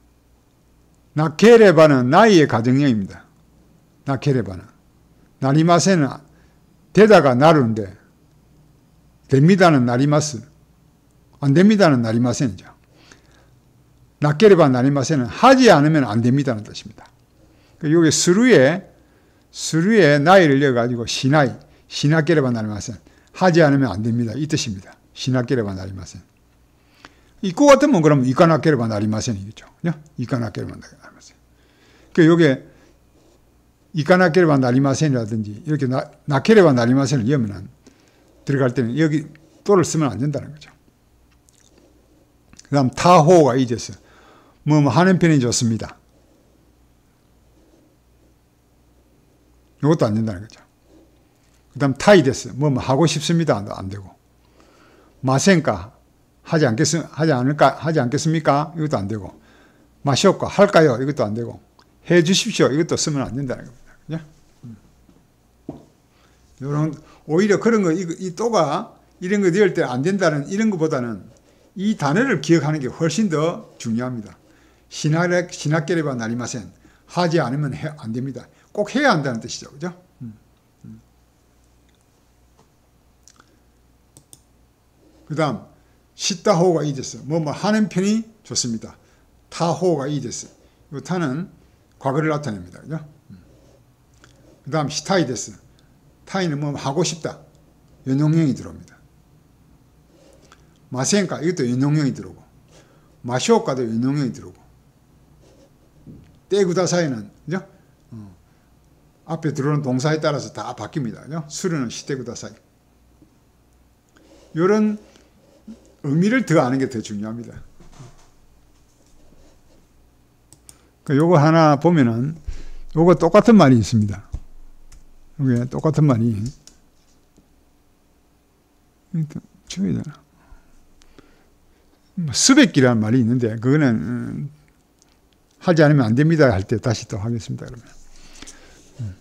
나케레바는 나이의 가정형입니다. 나케레바는. 나리마세는 되다가 나르는데, 됩니다는 나리마스, 안 됩니다는 나리마센이죠. 나케레바 나리마세는 하지 않으면 안 됩니다는 뜻입니다. 여기 스루에, 스루에 나이를 이어가지고 시나이, 시나케레바 나리마센. 하지 않으면 안 됩니다. 이 뜻입니다. 시나케레바 나리마센. 이거 같으면 그러면 이까나케레바 나리마센이겠죠. 이까나케레바 나리마센. 그 요게 이까나케레바 나리마센이라든지 이렇게 나, 나케레바 나리마센을 이으면 들어갈 때는 여기 또를 쓰면 안 된다는 거죠. 그 다음 타호가 이제서 뭐, 뭐 하는 편이 좋습니다. 이것도 안 된다는 거죠. 그 다음 타이 됐어. 뭐, 뭐 하고 싶습니다. 안 되고. 마센까 하지 않겠, 하지 않을까, 하지 않겠습니까? 이것도 안 되고. 마시올까 할까요? 이것도 안 되고. 해 주십시오. 이것도 쓰면 안 된다는 겁니다. 그죠? 이런, 오히려 그런 거, 이, 이 또가 이런 거 넣을 때 안 된다는 이런 것보다는 이 단어를 기억하는 게 훨씬 더 중요합니다. 시나레, 시나케레바 나리마센. 하지 않으면 해, 안 됩니다. 꼭 해야 한다는 뜻이죠. 그죠? 음. 음. 그 다음, 시타호가 이제스. 뭐, 뭐 하는 편이 좋습니다. 타호가 이제스. 이 타는 과거를 나타냅니다. 그죠? 음. 그 다음, 시타이 데스. 타이는 뭐 하고 싶다. 연용형이 들어옵니다. 마센가, 이것도 연용형이 들어오고. 마쇼가도 연용형이 들어오고. 떼구다사이는, 그죠? 어. 앞에 들어오는 동사에 따라서 다 바뀝니다. 그죠? 수르는 시떼구다사이. 이런 의미를 더 아는 게 더 중요합니다. 그 요거 하나 보면은, 요거 똑같은 말이 있습니다. 이게 똑같은 말이. 줘야 되나? 스베끼라는 말이 있는데, 그거는, 음, 하지 않으면 안 됩니다. 할 때 다시 또 하겠습니다. 그러면. 음.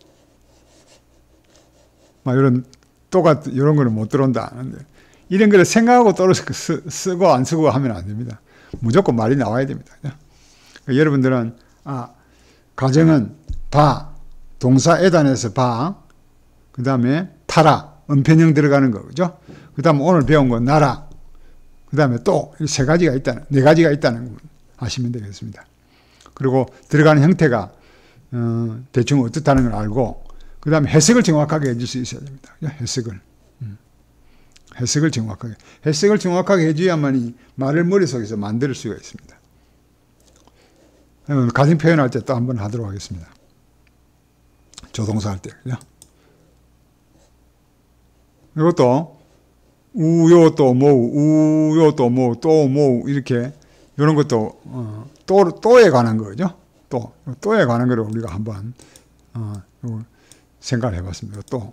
막 이런, 똑같, 이런 거는 못 들어온다. 이런 거를 생각하고 또를 쓰고 안 쓰고 하면 안 됩니다. 무조건 말이 나와야 됩니다. 그러니까 여러분들은, 아, 가정은 바, 동사에단에서 바, 그 다음에 타라, 은편형 들어가는 거, 그죠? 그 다음에 오늘 배운 거 나라, 그 다음에 또 세 가지가 있다는, 네 가지가 있다는 거 아시면 되겠습니다. 그리고 들어가는 형태가, 어, 대충 어떻다는 걸 알고, 그 다음에 해석을 정확하게 해줄 수 있어야 됩니다. 해석을. 음. 해석을 정확하게. 해석을 정확하게 해줘야만이 말을 머릿속에서 만들 수가 있습니다. 가정 표현할 때 또 한번 하도록 하겠습니다. 조동사 할 때. 그죠? 이것도 우요 또 뭐, 우요 또 뭐, 또 뭐, 이렇게, 이런 것도, 어, 또, 또에 관한 거죠. 또, 또에 관한 거를 우리가 한번, 어, 생각을 해봤습니다. 또,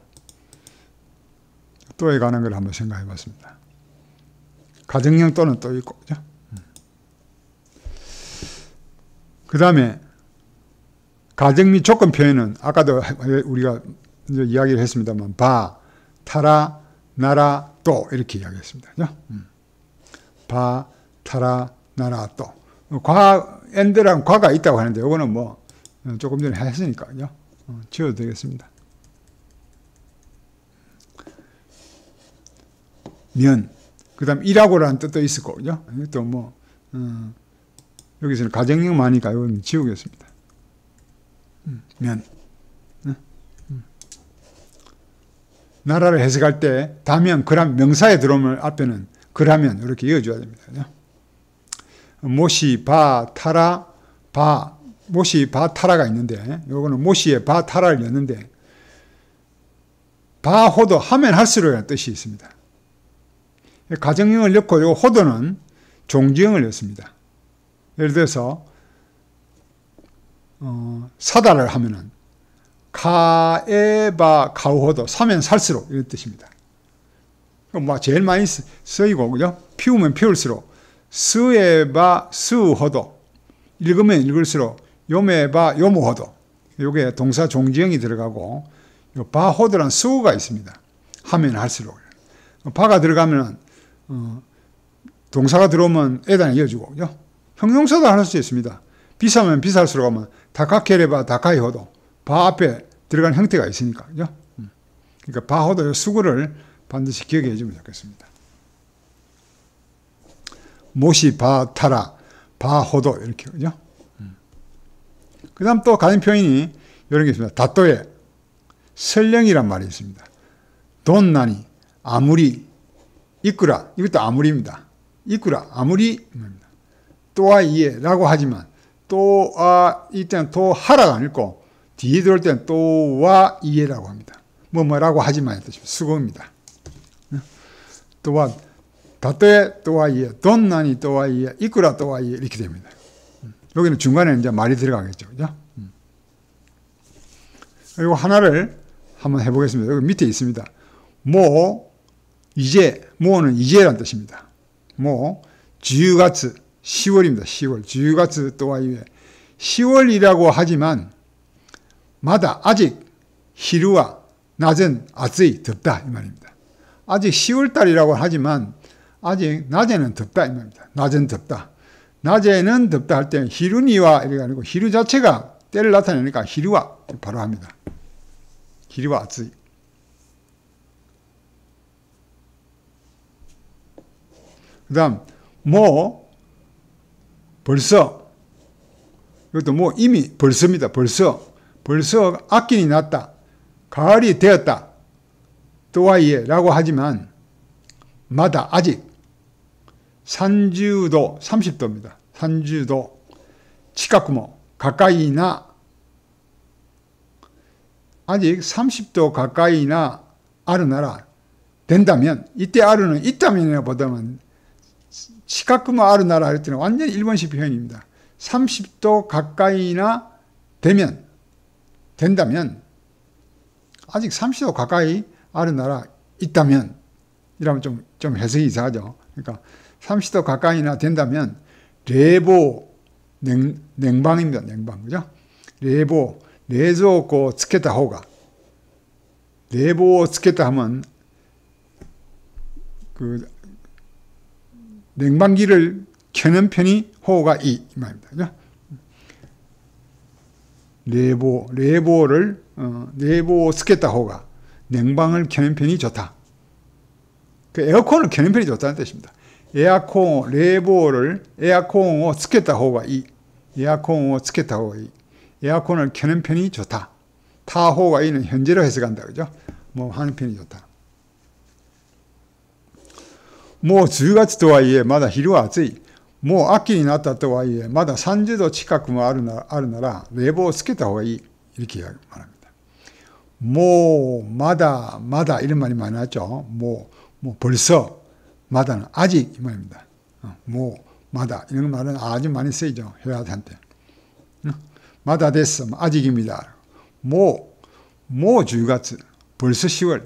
또에 관한 걸 한번 생각해 봤습니다. 가정형 또는 또 있고, 그죠? 그 다음에, 가정 및 조건 표현은, 아까도 우리가 이제 이야기를 했습니다만, 바, 타라, 나라, 또, 이렇게 이야기했습니다. 그죠? 바, 타라, 나라, 또. 과, 엔드랑 과가 있다고 하는데, 이거는 뭐, 조금 전에 했으니까, 그죠? 어, 지워도 되겠습니다. 면, 그 다음 이라고라는 뜻도 있을 거죠. 또 뭐, 어, 여기서는 가정형 많으니까 이건 지우겠습니다. 음, 면. 음, 음. 나라를 해석할 때, 다면, 그람, 명사에 들어오면 앞에는 그라면, 이렇게 이어줘야 됩니다. 그죠? 모시, 바, 타라, 바, 모시, 바, 타라가 있는데, 요거는 모시에 바, 타라를 였는데, 바, 호도 하면 할수록이라는 뜻이 있습니다. 가정형을 넣고 요 호도는 종지형을 넣습니다. 예를 들어서 어, 사다를 하면은 가에바 가우호도 사면 살수록 이런 뜻입니다. 뭐 제일 많이 쓰이고 그죠? 피우면 피울수록 스에바 스호도 읽으면 읽을수록 요메바 요모호도 요게 동사 종지형이 들어가고 요 바호도란 수가 있습니다. 하면 할수록 바가 들어가면 어, 동사가 들어오면 에다는 이어주고 그죠? 형용사도 할 수 있습니다. 비싸면 비쌀수록 하면 다카케레바 다카이호도 바 앞에 들어간 형태가 있으니까 그죠? 그러니까 바호도 수구를 반드시 기억해 주면 좋겠습니다. 모시 바타라 바호도 이렇게 그죠? 그 다음 또 가진 표현이 이런 게 있습니다. 다또에 설령이란 말이 있습니다. 돈나니 아무리 이꾸라 이것도 아무리입니다. 이꾸라 아무리 또아 이에 라고 하지만 또아 이때는 또 하라가 아니고 뒤에 들어올 때는 또와 이에라고 합니다. 뭐 뭐라고 하지만 뜻입니다. 수고입니다. 또한 다또에 또와 이에 돈나니 또와 이에 이꾸라 또와 이에 이렇게 됩니다. 여기는 중간에 이제 말이 들어가겠죠. 그죠? 그리고 하나를 한번 해보겠습니다. 여기 밑에 있습니다. 모, 이제, 모는 이제란 뜻입니다. 모, 주유가츠, 시월입니다. 시월. 주유가츠 또와 이에 시월이라고 하지만 마다 아직 히루와 낮은 아츠이 덥다 이 말입니다. 아직 시월달이라고 하지만 아직 낮에는 덥다 이 말입니다. 낮은 덥다. 낮에는 덥다 할 때는 히루니와 이게 아니고 히루 자체가 때를 나타내니까 히루와 바로 합니다. 히루와 아츠이. 그 다음 뭐 벌써 이것도 뭐 이미 벌써입니다. 벌써 벌써 악긴이 났다. 가을이 되었다. 또와이에 라고 하지만 마다 아직 산주도 삼십 도입니다. 산주도 치카쿠모 가까이나 아직 삼십 도 가까이나 아르나라 된다면 이때 아르는 있다면이라 보다는 치카쿠모 아르나라 할 때는 완전히 일본식 표현입니다. 삼십 도 가까이나 되면 된다면 아직 삼십 도 가까이 아르나라 있다면 이러면 좀, 좀 해석이 이상하죠. 그러니까 삼십 도 가까이나 된다면 레보 냉, 냉방입니다. 냉방 그죠? 레보 레조고 쓰겠다 호가 레보 쓰겠다 하면 그 냉방기를 켜는 편이 호가 이, 이 말입니다. 그죠? 레보 레보를 어, 레보 쓰겠다 호가 냉방을 켜는 편이 좋다. 그 에어컨을 켜는 편이 좋다는 뜻입니다. 에어컨 레보를 에어컨을 쓰겠다 호가 이 에어컨을 쓰겠다 호가 이 에어컨을 켜는 편이 좋다. 타호가 이는 현재로 해석한다. 그죠? 뭐 하는 편이 좋다. 뭐 주유가츠とはいえまだ昼は暑い。もう秋になったとはいえまださんじゅうど近くもあるなあるなら冷房をつけた方がいい. 이렇게 말합니다. 뭐 마다 마다 이런 말이 많이 나죠. 뭐, 뭐 벌써 마다는 아직 이 말입니다. 뭐 마다 이런 말은 아주 많이 쓰이죠. 회화한테. 마다 됐어. 아직입니다. 뭐, 뭐 주유가츠 벌써 시월.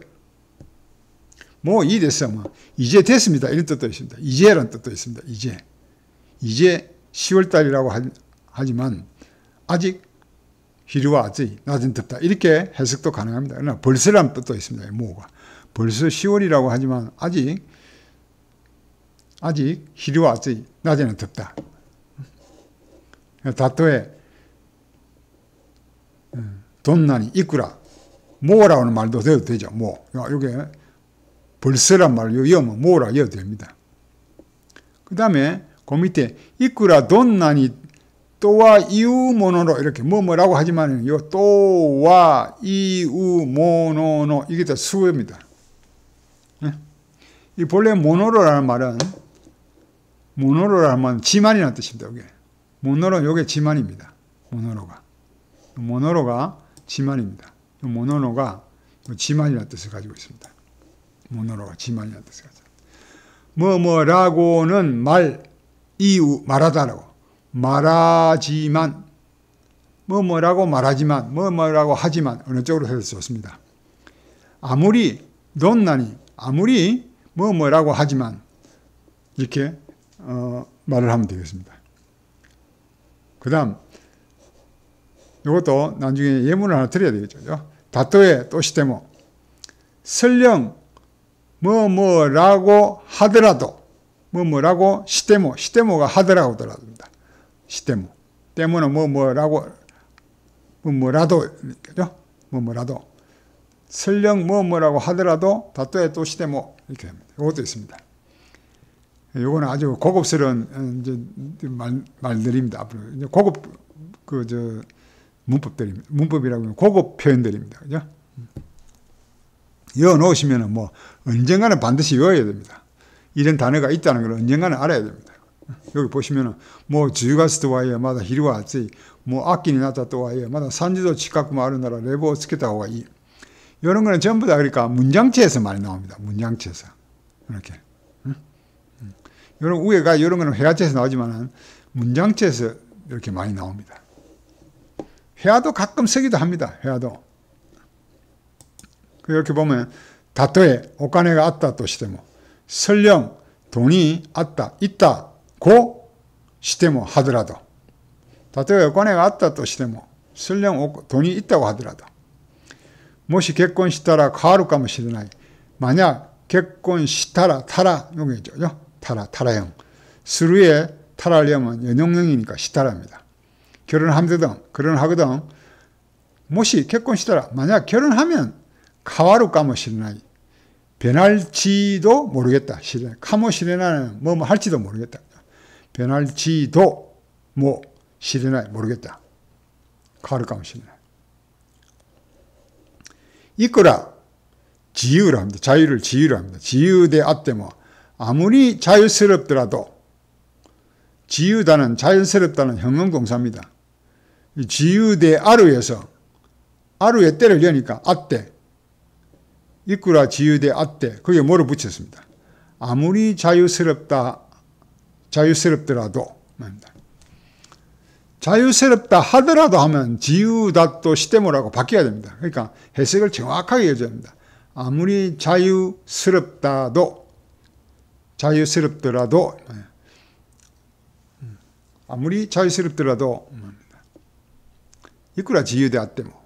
뭐 이 됐어. 뭐 이제 됐습니다. 이런 뜻도 있습니다. 이제라는 뜻도 있습니다. 이제. 이제 시월달이라고 하지만 아직 히루와 아츠이 낮은 덥다. 이렇게 해석도 가능합니다. 그러나 벌써라는 뜻도 있습니다. 뭐가. 벌써 시월이라고 하지만 아직 아직 히루와 아츠이 낮에는 덥다. 다토에 돈나니 이꾸라 뭐라는 말도 되어도 되죠. 뭐 요게 벌써란 말로 이으면 뭐라 이어도 됩니다. 그 다음에 그 밑에 이꾸라 돈나니 또와 이우 모노노 이렇게 뭐 뭐라고 하지만 요 또와 이우 모노노 이게 다 수어입니다. 네? 이 본래 모노로라는 말은 모노로라는 말은 지만이라는 뜻입니다. 이게 모노로 요게 지만입니다. 모노로가 모노로가 지만입니다. 모노로가 지만이라는 뜻을 가지고 있습니다. 모노로가 지만이라는 뜻을 가지고 뭐 뭐라고는 말 이유 말하다라고. 말하지만 뭐 뭐라고 말하지만 뭐 뭐라고 하지만 어느 쪽으로 해도 좋습니다. 아무리 논나니 아무리 뭐 뭐라고 하지만 이렇게 어, 말을 하면 되겠습니다. 그 다음 이것도 나중에 예문을 하나 드려야 되겠죠. 다토에 또 시테모 설령 뭐 뭐라고 하더라도 뭐 뭐라고 시테모 시테모가 하더라고 하더라도입니다. 시테모 때문은 뭐 뭐라고 뭐 뭐라도 그죠? 뭐 뭐라도 설령 뭐 뭐라고 하더라도 다토에 또 시테모 이렇게 합니다. 이것도 있습니다. 요거는 아주 고급스러운 이제 말, 말들입니다. 앞으로 이제 고급 그 저 문법들입니다. 문법이라고 하면 고급 표현들입니다. 그죠? 이어 놓으시면은 뭐 언젠가는 반드시 외워야 됩니다. 이런 단어가 있다는 걸 언젠가는 알아야 됩니다. 여기 보시면은 뭐 주가스도 와이에 마다 히루와지 뭐 악기니 나타 또 와이에 마다 산지도 치카쿠 마루나라 레보 스케타오가 이 이런 거는 전부 다 그러니까 문장체에서 많이 나옵니다. 문장체에서 이렇게. 이런 위에가 이런 거는 회화체에서 나오지만은 문장체에서 이렇게 많이 나옵니다. 회화도 가끔 쓰기도 합니다. 회화도. 이렇게 보면 다토에 오카네가 아ったとしても 설령 돈이 아った있다고 しても 하더라도 다토에 오카네가 아ったとしても 설령 돈이 있다고 하더라도 もし結婚したら変わるかもしれない 만약 결혼시타라 타라 용이죠. 타라 타라형 스루에 타라려면 연용형이니까 시타라입니다. 결혼하거든 결혼하거든 모시 결혼시타라 만약 결혼하면 가와루 까모시레나이 변할지도 모르겠다. 시레 카모시레나는 뭐뭐 할지도 모르겠다. 변할지도 뭐 시레나이 모르겠다. 가와루 까모시레나이 이거라 지유라 합니다. 자유를 지유라 합니다. 지유대 앞대 뭐 아무리 자유스럽더라도 지유다는 자연스럽다는 형용동사입니다. 지유대 아루에서 아루에 때를 여니까 앞대 이꾸라 지유대 앞대 거기에 뭐를 붙였습니다. 아무리 자유스럽다 자유스럽더라도 말입니다. 자유스럽다 하더라도 하면 지유다또 시테모라고 바뀌어야 됩니다. 그러니까 해석을 정확하게 해줘야 합니다. 아무리 자유스럽다도 자유스럽더라도 아무리 자유스럽더라도 이꾸라 지유대 아때 뭐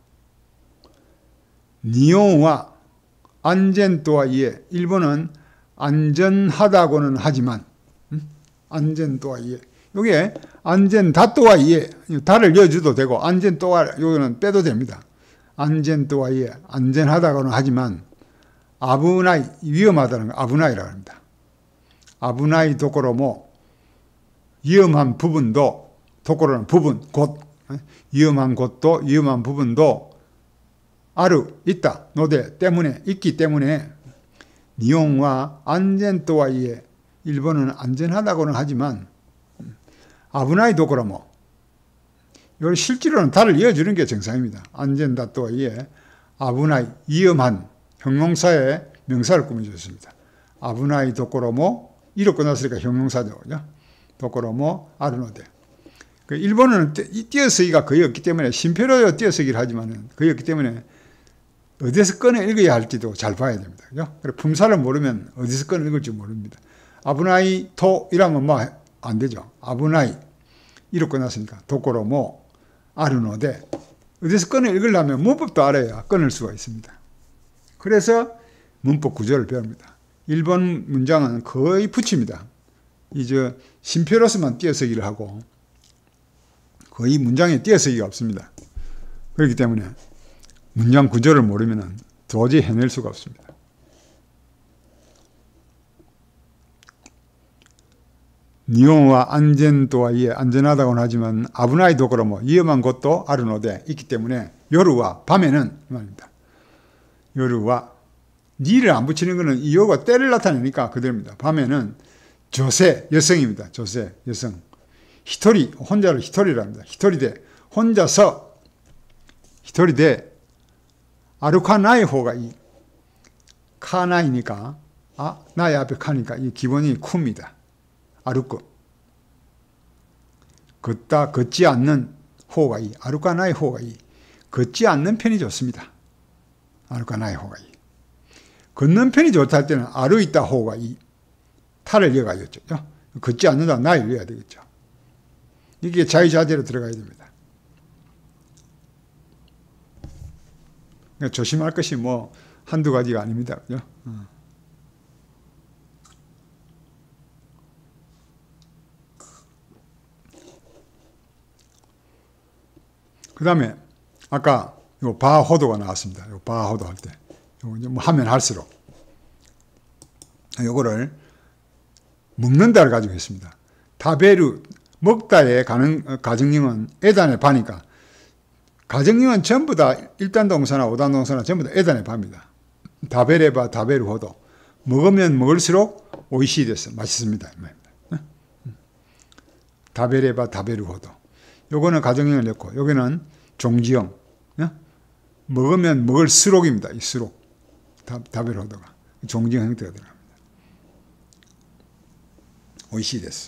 니온와 안전とはいえ 일본은 안전하다고는 하지만 안전とはいえ 요게 안전だとはいえ 다를 여주도 되고 안전とは 요거는 빼도 됩니다. 안전とはいえ 안전하다고는 하지만 아부나이 위험하다는 거 아부나이라고 합니다. 아부나이 도코로 뭐 위험한 부분도 도코로는 부분 곳 위험한 곳도 위험한 부분도 아루 있다 노대 때문에 있기 때문에 니온과 안전とはいえ 일본은 안전하다고는 하지만 아부나이 도코로 뭐 이걸 실제로는 달을 이어주는 게 정상입니다. 안전だとはいえ 아부나이 위험한 형용사의 명사를 꾸며줬습니다. 아부나이 도코로 뭐 이로 끝났으니까 형용사죠. 그죠? 도코로 뭐 아르노데. 그 일본어는 띄어쓰기가 거의 없기 때문에 심표로 띄어쓰기를 하지만 거의 없기 때문에 어디서 꺼내 읽어야 할지도 잘 봐야 됩니다. 그죠? 그래 품사를 모르면 어디서 꺼내 읽을지 모릅니다. 아부나이 토 이라면 뭐 안 되죠. 아부나이 이로 끝났으니까 도코로 뭐 아르노데. 어디서 꺼내 읽으려면 문법도 알아야 꺼낼 수가 있습니다. 그래서 문법 구조를 배웁니다. 일본 문장은 거의 붙입니다. 이제 심표로서만 띄어쓰기를 하고 거의 문장에 띄어쓰기가 없습니다. 그렇기 때문에 문장 구조를 모르면 도저히 해낼 수가 없습니다. 니온와 안전とはいえ 안전하다고는 하지만 아부나이 도코로 뭐 위험한 곳도 아르노데 있기 때문에 요루와 밤에는 말입니다. 요루와 니를 안 붙이는 것은 이 요가 때를 나타내니까 그대로입니다. 밤에는 조세 여성입니다. 조세 여성 히토리 혼자를 히토리라 합니다. 히토리데 혼자서 히토리데 아루카나이 호가 이 카나이니까 아 나의 앞에 카니까 이 기본이 쿠입니다. 아루코 걷다, 걷지 않는 호가 이, 아루카나이 호가 이. 걷지 않는 편이 좋습니다. 아루카나이 호가 이. 걷는 편이 좋다 할 때는 아루 있다 호가 이. 타를 이어가야겠죠. 걷지 않는다 나이를 이어야 되겠죠. 이게 자유자재로 들어가야 됩니다. 그러니까 조심할 것이 뭐 한두 가지가 아닙니다. 그죠? 어. 그 다음에 아까 요 바호도가 나왔습니다. 요 바호도 할 때. 요거 뭐 하면 할수록 요거를 먹는다를 가지고 있습니다. 다베르 먹다의 가능, 가정형은 에단의 바니까 가정형은 전부 다 일 단 동사나 오 단 동사나 전부 다 에단의 바입니다. 다베레바 다베르 호도 먹으면 먹을수록 오이시 됐어. 맛있습니다. 다베레바 다베르 호도 요거는 가정형을 넣고 여기는 종지형 먹으면 먹을수록입니다. 이 수록 다베르 호도가 종지형 형태가 들어갑니다. 오이시 됐어.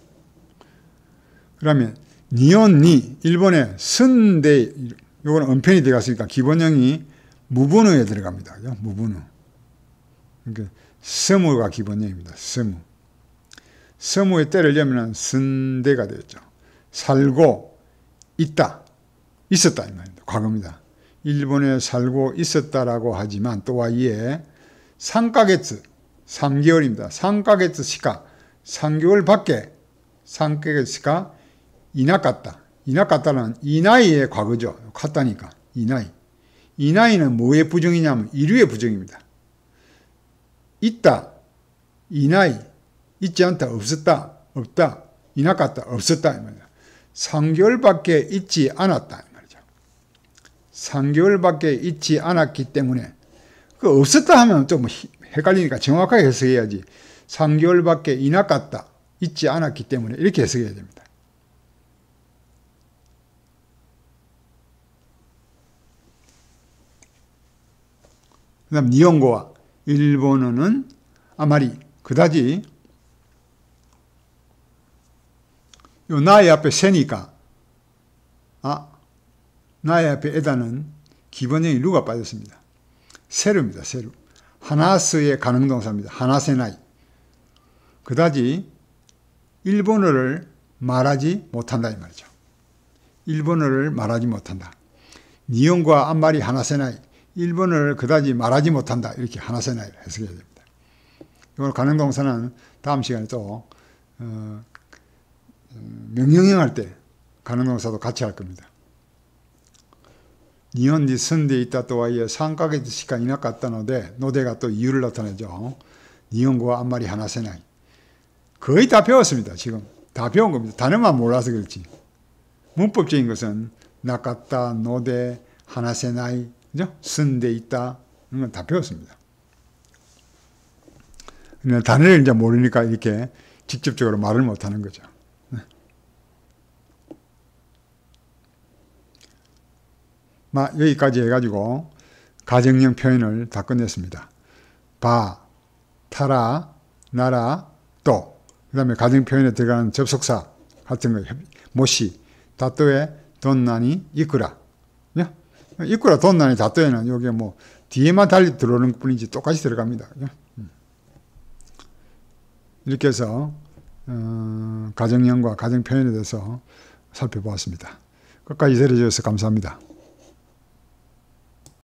그러면 니온니 일본의 선대 요거는 은편이 들어갔으니까 기본형이 무분어에 들어갑니다. 그죠? 무분어. 그러니까 서무가 기본형입니다. 서무. 서무에 때를 내면 선대가 되었죠. 살고 있다. 있었다 이 말입니다. 과거입니다. 일본에 살고 있었다라고 하지만 또 와이에 삼ヶ月 삼 개월입니다. 삼ヶ月 시카 삼 개월 밖에 삼ヶ月 시카 이나갔다. 이나갔다는 이 나이의 과거죠. 갔다니까. 이 나이. 이 나이는 뭐의 부정이냐면 이류의 부정입니다. 있다. 이 나이. 있지 않다. 없었다. 없다. 이나갔다. 없었다. 이 말이다. 삼 개월밖에 있지 않았다. 이 말이죠. 삼 개월밖에 있지 않았기 때문에 그 없었다 하면 좀 헷갈리니까 정확하게 해석해야지. 삼 개월밖에 이나갔다. 있지 않았기 때문에 이렇게 해석해야 됩니다. 그 다음 니혼고와 일본어는 아마리 그다지 요 나의 앞에 세니까 아 나의 앞에 에다는 기본형이 루가 빠졌습니다. 세루입니다. 세루. 하나스의 가능동사입니다. 하나세나이. 그다지 일본어를 말하지 못한다 이 말이죠. 일본어를 말하지 못한다. 니혼고와 아마리 하나세나이. 일본어를 그다지 말하지 못한다. 이렇게 하나세나이를 해석해야 됩니다. 이걸 가능동사는 다음 시간에 또 어, 명령형 할 때 가능동사도 같이 할 겁니다. 니혼디 선대에 있다 또 와이에 삼ヶ月 しかいなかったので 노대가 또 이유를 나타내죠. 니혼고와 아마리 하나세나이. 거의 다 배웠습니다. 지금 다 배운 겁니다. 단어만 몰라서 그렇지. 문법적인 것은 나갔다, 노대, 하나세나이, 그죠? 선대 있다 이런 건 다 배웠습니다. 단어를 이제 모르니까 이렇게 직접적으로 말을 못하는 거죠. 마, 여기까지 해가지고 가정형 표현을 다 끝냈습니다. 바, 타라, 나라, 또 그 다음에 가정 표현에 들어가는 접속사 같은 거 모시, 다또에 돈나니, 이쿠라. 이쿠라, 돈나니, 다또에는 여기 뭐 뒤에만 달리 들어오는 뿐이지 똑같이 들어갑니다. 이렇게 해서 어, 가정형과 가정 표현에 대해서 살펴보았습니다. 끝까지 들어주셔서 감사합니다.